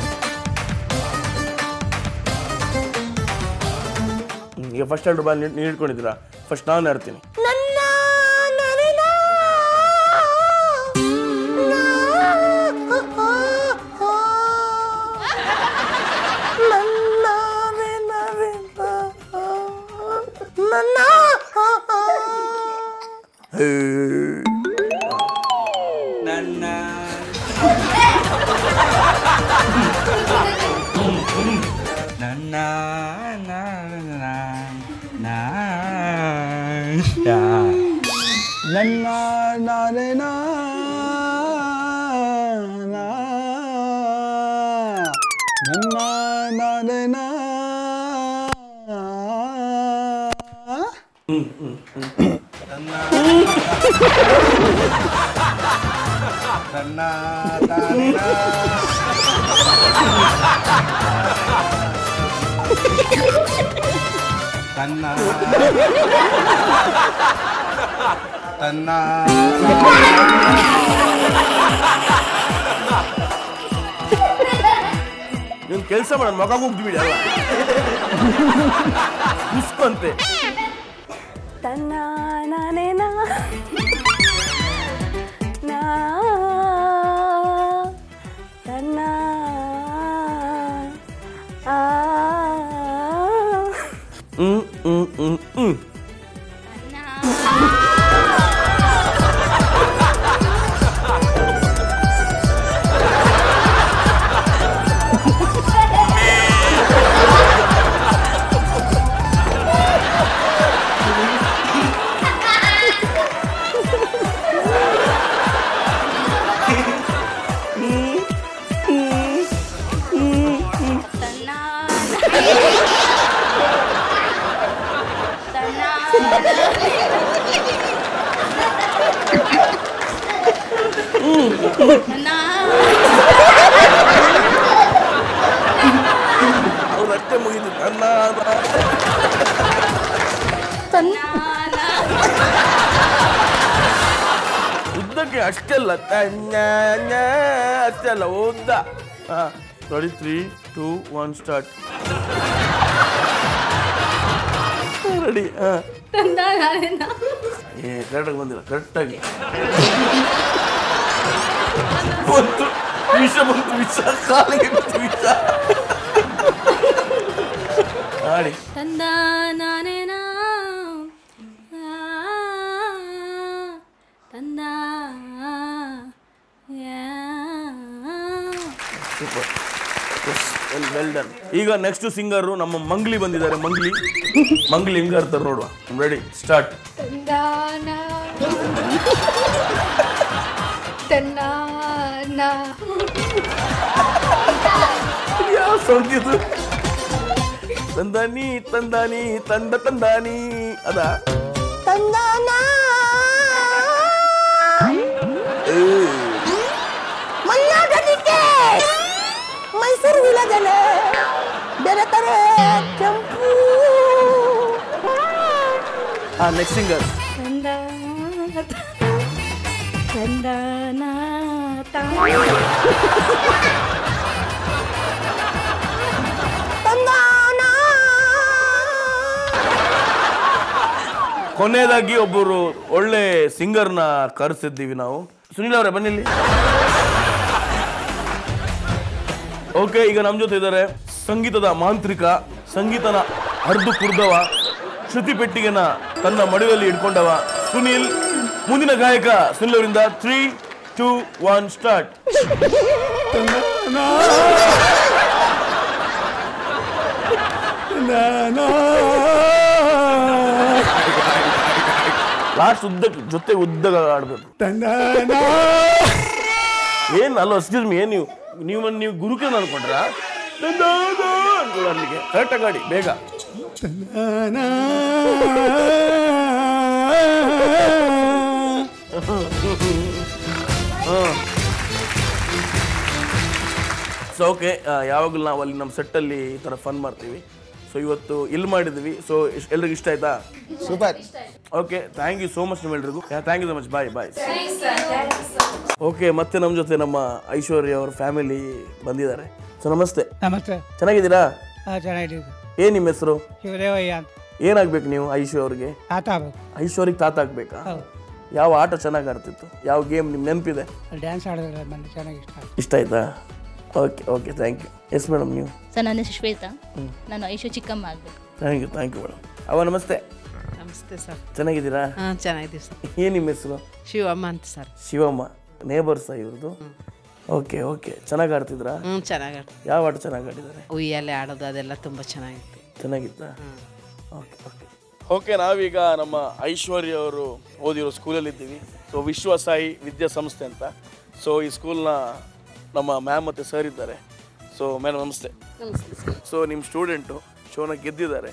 ಈಗ ಫಸ್ಟ್ ಎಲ್ರು ಬಾಯಲ್ಲಿ ನೀರು ಇಟ್ಕೊಂಡಿದ್ದೀರಾ? ಫಸ್ಟ್ ನಾನು ಆಡ್ತೀನಿ. ನನ್ನ ನನ್ನ ನನ್ನ ನಾನೇ ನಾ ಹ್ಞೂ ಹ್ಞೂ ತನ್ನ ತನ್ನ ತನ್ನ ನೀನು ಕೆಲಸ ಮಾಡೋಣ ಮಗ ಹೋಗ್ಬಿಡಿ ಅಲ್ಲ ಮುಸ್ಕಂತೆ ತನ್ನ ನಾನೇ ನಾ ನಾ ತನ್ನ ಆ ಹ್ಮ್ ಹ್ಮ್ ಹ್ಮ್ ಹ್ಮ್ ಅವ್ರ ಅಟ್ಟೆ ಮುಗಿದು ತನ್ನ ಉದ್ದಕ್ಕೆ ಅಷ್ಟೆಲ್ಲ ಅಷ್ಟೇ ಅಲ್ಲ ಉದ್ದ ಹಾ ready three two one start ready ಹಾ ಏ ಕರೆಕ್ಟಾಗಿ ಬಂದಿಲ್ಲ ಕರೆಕ್ಟಾಗಿ ಬಂತು ವಿಷ ಬಂತು ವಿಷ ಕಾಲಿಗೆ ಬಂತು ವಿಷ ಆಡಿ ತಂದ ನಾನೇನಾ ತಂದ ಸೂಪರ್ ವೆಲ್ ವೆಲ್ ಡನ್. ಈಗ ನೆಕ್ಸ್ಟ್ ಸಿಂಗರು ನಮ್ಮ ಮಂಗ್ಲಿ ಬಂದಿದ್ದಾರೆ. ಮಂಗ್ಲಿ ಮಂಗ್ಲಿ ಹಿಂಗ ಇರ್ತಾರೆ ನೋಡುವ. Ready start. ತಂದಾನ ತನ್ನಾನ ಯಾವ ಸಾಂಗ್ ಇದು? ತಂದಾನಿ ತಂದಾನಿ ತಂದ ತಂದಾನಿ ಅದ ತಂದಾನ ಮಲ್ನಾಡನಿಗೆ ಮೈಸೂರು ವಿಲದಲೆ ಬೆರೆತರೆ ಕೆಂಪು. ಆ ನೆಕ್ಸ್ಟ್ ಸಿಂಗರ್ ತಂದಾನ ಕೊನೆಯದಾಗಿ ಒಬ್ಬರು ಒಳ್ಳೆ ಸಿಂಗರ್ನ ಕರೆಸಿದ್ದೀವಿ ನಾವು. ಸುನಿಲ್ ಅವರೇ ಬನ್ನಿಲ್ಲಿ. ಓಕೆ, ಈಗ ನಮ್ಮ ಜೊತೆ ಇದ್ದಾರೆ ಸಂಗೀತದ ಮಾಂತ್ರಿಕ, ಸಂಗೀತನ ಹರಿದು ಕುರ್ದವ, ಶ್ರುತಿ ಪೆಟ್ಟಿಗೆನ ತನ್ನ ಮಡಿಲಲ್ಲಿ ಇಟ್ಕೊಂಡವ ಸುನಿಲ್. ಮುಂದಿನ ಗಾಯಕ ಸುನಿಲ್ ಅವರಿಂದ three two one start. Last ಉದ್ದ ಜೊತೆ ಉದ್ದಾಗ ಆಡ್ಬೇಕು. ಏನ್ ಅಲ್ಲ ಎಕ್ಸ್ಕ್ಯೂಸ್ ಮಿ, ಏನ್ ನೀವು ನೀವು ನೀವು ಗುರುಕೇನ್ ಅನ್ಕೊಂಡ್ರ? ಅನ್ಕೊಳ್ಳಿ ಕರೆಕ್ಟಾಗಿ ಆಡಿ ಬೇಗ. ಸೊ ಓಕೆ, ಯಾವಾಗಲೂ ನಾವು ಅಲ್ಲಿ ನಮ್ಮ ಸೆಟ್ಟಲ್ಲಿ ಈ ಥರ ಫನ್ ಮಾಡ್ತೀವಿ. ಸೊ ಇವತ್ತು ಇಲ್ಲಿ ಮಾಡಿದ್ವಿ. ಸೊ ಎಲ್ರಿಗೂ ಇಷ್ಟ ಆಯ್ತಾ? Super. Okay, thank you so much ನಿಮ್ಮೆಲ್ರಿಗೂ. Thank you so much. Bye bye. Okay, ಮತ್ತೆ ನಮ್ಮ ಜೊತೆ ನಮ್ಮ ಐಶ್ವರ್ಯ ಅವ್ರ ಫ್ಯಾಮಿಲಿ ಬಂದಿದ್ದಾರೆ. ಸೊ ನಮಸ್ತೆ. ನಮಸ್ತೆ. ಚೆನ್ನಾಗಿದ್ದೀರಾ? ಹಾಂ ಚೆನ್ನಾಗಿದ್ದೀವಿ. ಏನ್ ನಿಮ್ಮ ಹೆಸರು? ಶಿವದೇವಯ್ಯ ಅಂತ. ಏನಾಗ್ಬೇಕು ನೀವು ಐಶ್ವರ್ಯ ಅವ್ರಿಗೆ? ತಾತ ಆಗ್ಬೇಕು. ಐಶ್ವರ್ಯಗೆ ತಾತ ಆಗ್ಬೇಕಾ? ಯಾವ ಆಟ ಚೆನ್ನಾಗಿ ಆಡ್ತಿತ್ತು? ಯಾವ ಗೇಮ್ ನಿಮ್ ನೆನಪಿದೆ? ಡ್ಯಾನ್ಸ್ ಆಡಿದ್ರೆ ಬಂದು ಚೆನ್ನಾಗಿ ಇಷ್ಟ ಆಯ್ತು. ಇಷ್ಟ ಆಯ್ತಾ? Okay okay, thank you. Yes madam, ನೀವು? ಸರ್ ನನ್ನ ಹೆಸರು ಶ್ವೇತಾ, ನಾನು ಐಶು ಚಿಕ್ಕಮ್ಮ ಆಗಬೇಕು. Thank you thank you madam. ಅವ ನಮಸ್ತೆ. ನಮಸ್ತೆ ಸರ್. ಚೆನ್ನಾಗಿದ್ದೀರಾ? ಹಾಂ ಚೆನ್ನಾಗಿದ್ದೀವಿ ಸರ್. ಏನು ನಿಮ್ಮ ಹೆಸರು? ಶಿವಮ್ಮ ಅಂತ ಸರ್. ಶಿವಮ್ಮ ನೇಬರ್ಸಾ ಇವ್ರದ್ದು? ಓಕೆ ಓಕೆ, ಚೆನ್ನಾಗಿ ಆಡ್ತಿದ್ರಾ? ಹ್ಞೂ ಚೆನ್ನಾಗಿ ಆಡ್ತೀವಿ. ಯಾವ ಆಟ ಚೆನ್ನಾಗಿ ಆಡಿದ್ದಾರೆ? ಉಯ್ಯಾಲೆ ಆಡೋದು ಅದೆಲ್ಲ ತುಂಬ ಚೆನ್ನಾಗಿತ್ತು. ಚೆನ್ನಾಗಿತ್ತಾ? ಓಕೆ ಓಕೆ ಓಕೆ ನಾವೀಗ ನಮ್ಮ ಐಶ್ವರ್ಯ ಅವರು ಓದಿರೋ ಸ್ಕೂಲಲ್ಲಿದ್ದೀವಿ. ಸೊ ವಿಶ್ವಸಾಯಿ ವಿದ್ಯಾಸಂಸ್ಥೆ ಅಂತ. ಸೊ ಈ ಸ್ಕೂಲ್ನ ನಮ್ಮ ಮ್ಯಾಮ್ ಮತ್ತು ಸರ್ ಇದ್ದಾರೆ. ಸೊ ಮ್ಯಾಮ್ ನಮಸ್ತೆ. ಸೊ ನಿಮ್ಮ ಸ್ಟೂಡೆಂಟು ಶೋನ ಗೆದ್ದಿದ್ದಾರೆ.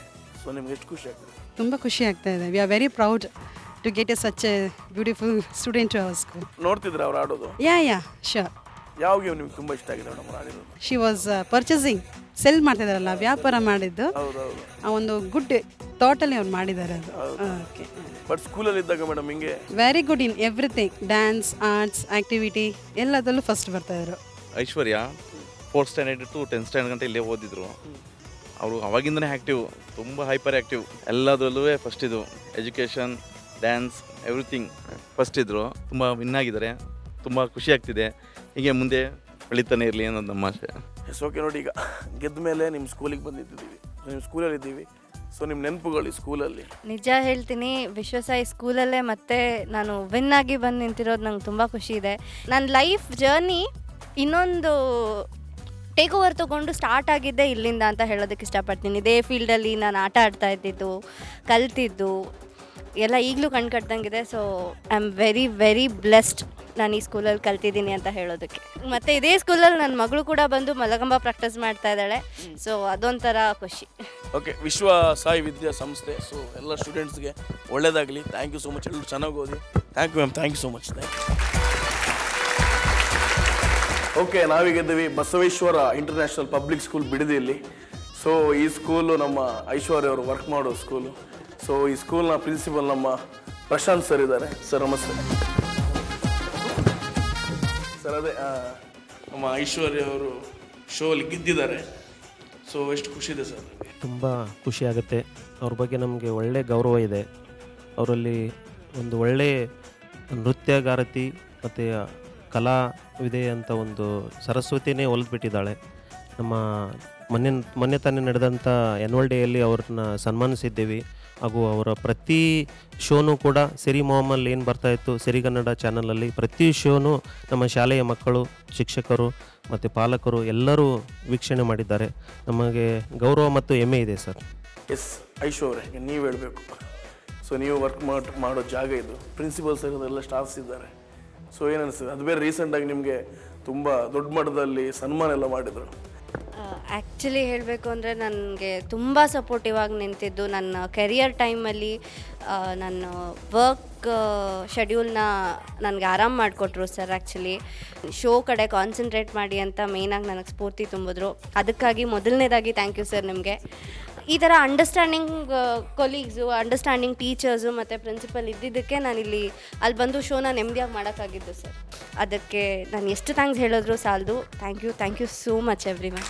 ಸೊ ನಿಮ್ಗೆ ಎಷ್ಟು ಖುಷಿ ಆಗ್ತದೆ? ತುಂಬ ಖುಷಿ ಆಗ್ತಾ ಇದೆ. We are very proud to get a such a beautiful student to our school. ನೋಡ್ತಿದ್ರೆ ಅವ್ರು ಆಡೋದು? ಯಾ ಯಾ ಶೋರ್. ಯಾವ ಗೇಮ್ ನಿಮ್ಗೆ ತುಂಬ ಇಷ್ಟ ಆಗಿದೆ ಮೇಡಮ್ ಆಡಿರೋದು? ಶಿ ವಾಸ್ ಪರ್ಚೇಸಿಂಗ್, ಸೆಲ್ ಮಾಡ್ತಿದ್ದಾರಲ್ಲ, ವ್ಯಾಪಾರ ಮಾಡಿದ್ದು. ಹೌದೌದು. ಆ ಒಂದು ಗುಡ್ ಥಾಟಲ್ಲಿ ಅವ್ರು ಮಾಡಿದ್ದಾರೆ ಅದು. ಓಕೆ. ಬಟ್ ಸ್ಕೂಲಲ್ಲಿ ಇದ್ದಾಗ ಮೇಡಮ್ ಹಿಂಗೆ very good in everything, dance, arts, activity ಎಲ್ಲದರಲ್ಲೂ ಫಸ್ಟ್ ಬರ್ತಾಯಿದ್ರು. Aishwarya fourth standard to tenth standard ಗಂಟೆ ಇಲ್ಲೇ ಓದಿದ್ರು. ಅವರು ಅವಾಗಿಂದನೇ ಆ್ಯಕ್ಟಿವ್, ತುಂಬ ಹೈಪರ್ ಆ್ಯಕ್ಟಿವ್, ಎಲ್ಲದರಲ್ಲೂ ಫಸ್ಟ್ ಇದು. ಎಜುಕೇಷನ್, ಡ್ಯಾನ್ಸ್, ಎವ್ರಿಥಿಂಗ್ ಫಸ್ಟ್ ಇದ್ದರು. ತುಂಬ ವಿನ್ ಆಗಿದ್ದಾರೆ. ತುಂಬ ಖುಷಿ ಆಗ್ತಿದೆ. ಹೀಗೆ ಮುಂದೆ ಬೆಳೀತಾನೆ ಇರಲಿ ಅನ್ನೋದು ನಮ್ಮ ಆಸೆ. Yes okay. ನೋಡಿ, ಈಗ ಗೆದ್ದ ಮೇಲೆ ನಿಮ್ಮ ಸ್ಕೂಲಿಗೆ ಬಂದಿದ್ದೀವಿ, ನಿಮ್ಮ ಸ್ಕೂಲಲ್ಲಿ ಇದ್ದೀವಿ. ಸೊ ನಿಮ್ಮ ನೆನಪುಗಳು ಸ್ಕೂಲಲ್ಲಿ? ನಿಜ ಹೇಳ್ತೀನಿ, ವಿಶ್ವಸಾಯಿ ಸ್ಕೂಲಲ್ಲೇ ಮತ್ತೆ ನಾನು ವಿನ್ ಆಗಿ ಬಂದು ನಿಂತಿರೋದು ನಂಗೆ ತುಂಬ ಖುಷಿ ಇದೆ. ನನ್ನ ಲೈಫ್ ಜರ್ನಿ ಇನ್ನೊಂದು ಟೇಕ್ ಓವರ್ ತೊಗೊಂಡು ಸ್ಟಾರ್ಟ್ ಆಗಿದ್ದೆ ಇಲ್ಲಿಂದ ಅಂತ ಹೇಳೋದಕ್ಕೆ ಇಷ್ಟಪಡ್ತೀನಿ. ಇದೇ ಫೀಲ್ಡಲ್ಲಿ ನಾನು ಆಟ ಆಡ್ತಾ ಇದ್ದಿದ್ದು, ಕಲ್ತಿದ್ದು ಎಲ್ಲ ಈಗಲೂ ಕಣ್ ಕಟ್ದಂಗಿದೆ. So I am very very blessed ನಾನು ಈ ಸ್ಕೂಲಲ್ಲಿ ಕಲ್ತಿದ್ದೀನಿ ಅಂತ ಹೇಳೋದಕ್ಕೆ. ಮತ್ತು ಇದೇ ಸ್ಕೂಲಲ್ಲಿ ನನ್ನ ಮಗಳು ಕೂಡ ಬಂದು ಮಲಗಂಬ ಪ್ರಾಕ್ಟೀಸ್ ಮಾಡ್ತಾ ಇದ್ದಾಳೆ. ಸೊ ಅದೊಂಥರ ಖುಷಿ. ಓಕೆ. ವಿಶ್ವ ಸಾಯಿ ವಿದ್ಯಾ ಸಂಸ್ಥೆ, ಸೊ ಎಲ್ಲ ಸ್ಟೂಡೆಂಟ್ಸ್ಗೆ ಒಳ್ಳೇದಾಗಲಿ. Thank you so much. ಎಲ್ಲರೂ ಚೆನ್ನಾಗಿ ಓದಿ. Thank you ma'am. Thank you so much. Thank you. Okay, ನಾವೀಗಿದ್ದೀವಿ ಬಸವೇಶ್ವರ ಇಂಟರ್ನ್ಯಾಷನಲ್ ಪಬ್ಲಿಕ್ ಸ್ಕೂಲ್ ಬಿಡದಿಯಲ್ಲಿ. ಸೊ ಈ ಸ್ಕೂಲು ನಮ್ಮ ಐಶ್ವರ್ಯ ಅವರು ವರ್ಕ್ ಮಾಡೋ ಸ್ಕೂಲು. ಸೊ ಈ ಸ್ಕೂಲ್ನ ಪ್ರಿನ್ಸಿಪಲ್ ನಮ್ಮ ಪ್ರಶಾಂತ್ ಸರ್ ಇದ್ದಾರೆ. ಸರ್ ನಮಸ್ತೆ. ಸರ್ ಅದೇ ನಮ್ಮ ಐಶ್ವರ್ಯ ಅವರು ಶೋ ಅಲ್ಲಿ ಗೆದ್ದಿದ್ದಾರೆ. ಸೊ ಎಷ್ಟು ಖುಷಿ ಇದೆ ಸರ್? ತುಂಬ ಖುಷಿ ಆಗುತ್ತೆ. ಅವ್ರ ಬಗ್ಗೆ ನಮಗೆ ಒಳ್ಳೆ ಗೌರವ ಇದೆ. ಅವರಲ್ಲಿ ಒಂದು ಒಳ್ಳೆ ನೃತ್ಯಗಾರತಿ ಮತ್ತು ಕಲಾವಿದೆ ಅಂತ ಒಂದು ಸರಸ್ವತಿನೇ ಒಲಿದ್ಬಿಟ್ಟಿದ್ದಾಳೆ. ನಮ್ಮ ಮೊನ್ನೆ ಮೊನ್ನೆ ತಾನೇ ನಡೆದಂಥ ಆ್ಯನ್ಯುವಲ್ ಡೇಯಲ್ಲಿ ಅವ್ರನ್ನ ಸನ್ಮಾನಿಸಿದ್ದೀವಿ. ಹಾಗೂ ಅವರ ಪ್ರತಿ ಶೋನೂ ಕೂಡ ಸಿರಿ ಮೊಹಮ್ಮಲ್ಲಿ ಏನು ಬರ್ತಾಯಿತ್ತು ಸಿರಿಗನ್ನಡ ಚಾನಲಲ್ಲಿ, ಪ್ರತಿ ಶೋನೂ ನಮ್ಮ ಶಾಲೆಯ ಮಕ್ಕಳು, ಶಿಕ್ಷಕರು ಮತ್ತು ಪಾಲಕರು ಎಲ್ಲರೂ ವೀಕ್ಷಣೆ ಮಾಡಿದ್ದಾರೆ. ನಮಗೆ ಗೌರವ ಮತ್ತು ಹೆಮ್ಮೆ ಇದೆ ಸರ್. ಎಸ್ ಐಶ್ವರ್ಯ, ನೀವು ಹೇಳಬೇಕು. ಸೊ ನೀವು ವರ್ಕ್ ಮಾಡಿ ಮಾಡೋ ಜಾಗ ಇದು, ಪ್ರಿನ್ಸಿಪಲ್ ಸರ್ ಎಲ್ಲ ಸ್ಟಾಫ್ಸ್ ಇದ್ದಾರೆ. ಸೊ ಏನನ್ನಿಸ್ತದೆ? ಅದು ಬೇರೆ ರೀಸೆಂಟಾಗಿ ನಿಮಗೆ ತುಂಬ ದೊಡ್ಡ ಮಟ್ಟದಲ್ಲಿ ಸನ್ಮಾನ ಎಲ್ಲ ಮಾಡಿದರು. ಆ್ಯಕ್ಚುಲಿ ಹೇಳಬೇಕು ಅಂದರೆ ನನಗೆ ತುಂಬ ಸಪೋರ್ಟಿವ್ ಆಗಿ ನಿಂತಿದ್ದು ನನ್ನ ಕೆರಿಯರ್ ಟೈಮಲ್ಲಿ. ನನ್ನ ವರ್ಕ್ ಶೆಡ್ಯೂಲ್ನ ನನಗೆ ಆರಾಮ್ ಮಾಡಿಕೊಟ್ರು ಸರ್. ಆ್ಯಕ್ಚುಲಿ ಶೋ ಕಡೆ ಕಾನ್ಸಂಟ್ರೇಟ್ ಮಾಡಿ ಅಂತ ಮೇಯ್ನಾಗಿ ನನಗೆ ಸ್ಫೂರ್ತಿ ತುಂಬಿದ್ರು. ಅದಕ್ಕಾಗಿ ಮೊದಲನೇದಾಗಿ ಥ್ಯಾಂಕ್ ಯು ಸರ್ ನಿಮಗೆ. ಈ ಥರ ಅಂಡರ್ಸ್ಟ್ಯಾಂಡಿಂಗ್ ಕೊಲೀಗ್ಸು, ಅಂಡರ್ಸ್ಟ್ಯಾಂಡಿಂಗ್ ಟೀಚರ್ಸು ಮತ್ತು ಪ್ರಿನ್ಸಿಪಲ್ ಇದ್ದಿದ್ದಕ್ಕೆ ನಾನಿಲ್ಲಿ ಅಲ್ಲಿ ಬಂದು ಶೋನ ನೆಮ್ಮದಿಯಾಗಿ ಮಾಡೋಕ್ಕಾಗಿದ್ದು ಸರ್. ಅದಕ್ಕೆ ನಾನು ಎಷ್ಟು ಥ್ಯಾಂಕ್ಸ್ ಹೇಳಿದ್ರು ಸಾಲದು. Thank you thank you so much everyone.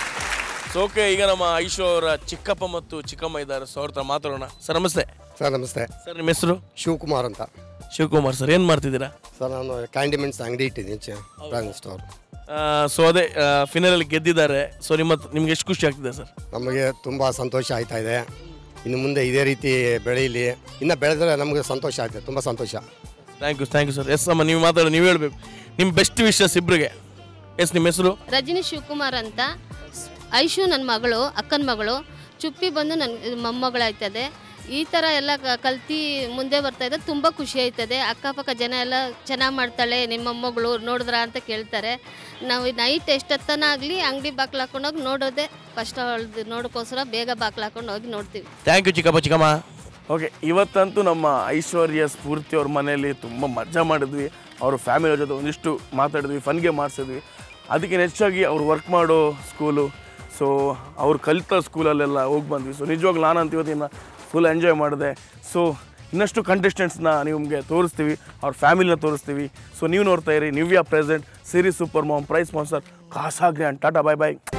So okay, ಈಗ ನಮ್ಮ ಐಶು ಅವರ ಚಿಕ್ಕಪ್ಪ ಮತ್ತು ಚಿಕ್ಕಮ್ಮ ಇದ್ದಾರೆ. ಸೊ ಅವ್ರ ಹತ್ರ ಮಾತಾಡೋಣ. ಸರ್ ನಮಸ್ತೆ. ಸರ್ ನಮಸ್ತೆ. ಸರ್ ನಿಮ್ಮ ಹೆಸರು? ಶಿವಕುಮಾರ್ ಅಂತ. ಶಿವಕುಮಾರ್ ಸರ್, ಏನು ಮಾಡ್ತಿದ್ದೀರಾ? ಸರ್ ನಾನು ಕ್ಯಾಂಡಿಮೆಂಟ್ಸ್ ಅಂಗಡಿ ಇಟ್ಟಿದ್ದೀನಿ, ಬ್ರಾಂಚ್ ಸ್ಟೋರ್. ಸೊ ಅದೇ ಫಿನಲಲ್ಲಿ ಗೆದ್ದಿದ್ದಾರೆ. ಸೊ ನಿಮ್ಮ ನಿಮ್ಗೆ ಎಷ್ಟು ಖುಷಿ ಆಗ್ತಿದೆ ಸರ್? ನಮಗೆ ತುಂಬ ಸಂತೋಷ ಆಯ್ತಾ ಇದೆ. ಇನ್ನು ಮುಂದೆ ಇದೇ ರೀತಿ ಬೆಳೀಲಿ, ಇನ್ನು ಬೆಳೆದ್ರೆ ನಮಗೆ ಸಂತೋಷ ಆಯ್ತು, ತುಂಬ ಸಂತೋಷ. Thank you thank you sir. Yes ಅಮ್ಮ, ನೀವು ಮಾತಾಡೋ, ನೀವು ಹೇಳಬೇಕು ನಿಮ್ಮ ಬೆಸ್ಟ್ ವಿಶಸ್ ಇಬ್ಬರಿಗೆ. ಎಸ್ ನಿಮ್ಮ ಹೆಸರು? ರಜನಿ ಶಿವಕುಮಾರ್ ಅಂತ. ಐಶು ನನ್ನ ಮಗಳು, ಅಕ್ಕನ ಮಗಳು. ಚುಪ್ಪಿ ಬಂದು ನನ್ನ ಮೊಮ್ಮಗಳಾಯ್ತದೆ. ಈ ಥರ ಎಲ್ಲ ಕಲ್ತು ಮುಂದೆ ಬರ್ತಾಯಿದ್ದೆ, ತುಂಬ ಖುಷಿ ಆಯ್ತದೆ. ಅಕ್ಕಪಕ್ಕ ಜನ ಎಲ್ಲ ಚೆನ್ನಾಗಿ ಮಾಡ್ತಾಳೆ ನಿಮ್ಮ ಮೊಮ್ಮಗಳು ನೋಡಿದ್ರ ಅಂತ ಕೇಳ್ತಾರೆ. ನಾವು ನೈಟ್ ಎಷ್ಟೊತ್ತನ ಆಗಲಿ ಅಂಗಡಿ ಬಾಕ್ಲು ಹಾಕೊಂಡೋಗಿ ನೋಡೋದೆ ಫಸ್ಟ್. ಅವಳದು ನೋಡೋಕ್ಕೋಸ್ಕರ ಬೇಗ ಬಾಕ್ಲು ಹಾಕೊಂಡು ಹೋಗಿ ನೋಡ್ತೀವಿ. ಥ್ಯಾಂಕ್ ಯು ಚಿಕ್ಕಪ್ಪ ಚಿಕ್ಕಮ್ಮ. ಓಕೆ, ಇವತ್ತಂತೂ ನಮ್ಮ ಐಶ್ವರ್ಯ ಸ್ಫೂರ್ತಿ ಅವ್ರ ಮನೆಯಲ್ಲಿ ತುಂಬ ಮಜಾ ಮಾಡಿದ್ವಿ. ಅವ್ರ ಫ್ಯಾಮಿಲಿ ಜೊತೆ ಒಂದಿಷ್ಟು ಮಾತಾಡಿದ್ವಿ, ಫನ್ಗೆ ಮಾಡಿಸಿದ್ವಿ. ಅದಕ್ಕೆ ಹೆಚ್ಚಾಗಿ ಅವ್ರು ವರ್ಕ್ ಮಾಡೋ ಸ್ಕೂಲು, ಸೊ ಅವ್ರು ಕಲಿತ ಸ್ಕೂಲಲ್ಲೆಲ್ಲ ಹೋಗಿ ಬಂದ್ವಿ. ಸೊ ನಿಜವಾಗ್ಲೂ ನಾನಂತ ಇವತ್ತಿನ ಫುಲ್ ಎಂಜಾಯ್ ಮಾಡಿದೆ. ಸೊ ಇನ್ನಷ್ಟು ಕಂಟೆಸ್ಟೆಂಟ್ಸ್ನ ನಿಮಗೆ ತೋರಿಸ್ತೀವಿ, ಅವ್ರ ಫ್ಯಾಮಿಲಿನ ತೋರಿಸ್ತೀವಿ. ಸೊ ನೀವು ನೋಡ್ತಾ ಇರಿ Nivea present series super mom prize sponsor Casagrand. Tata, bye ಬಾಯ್.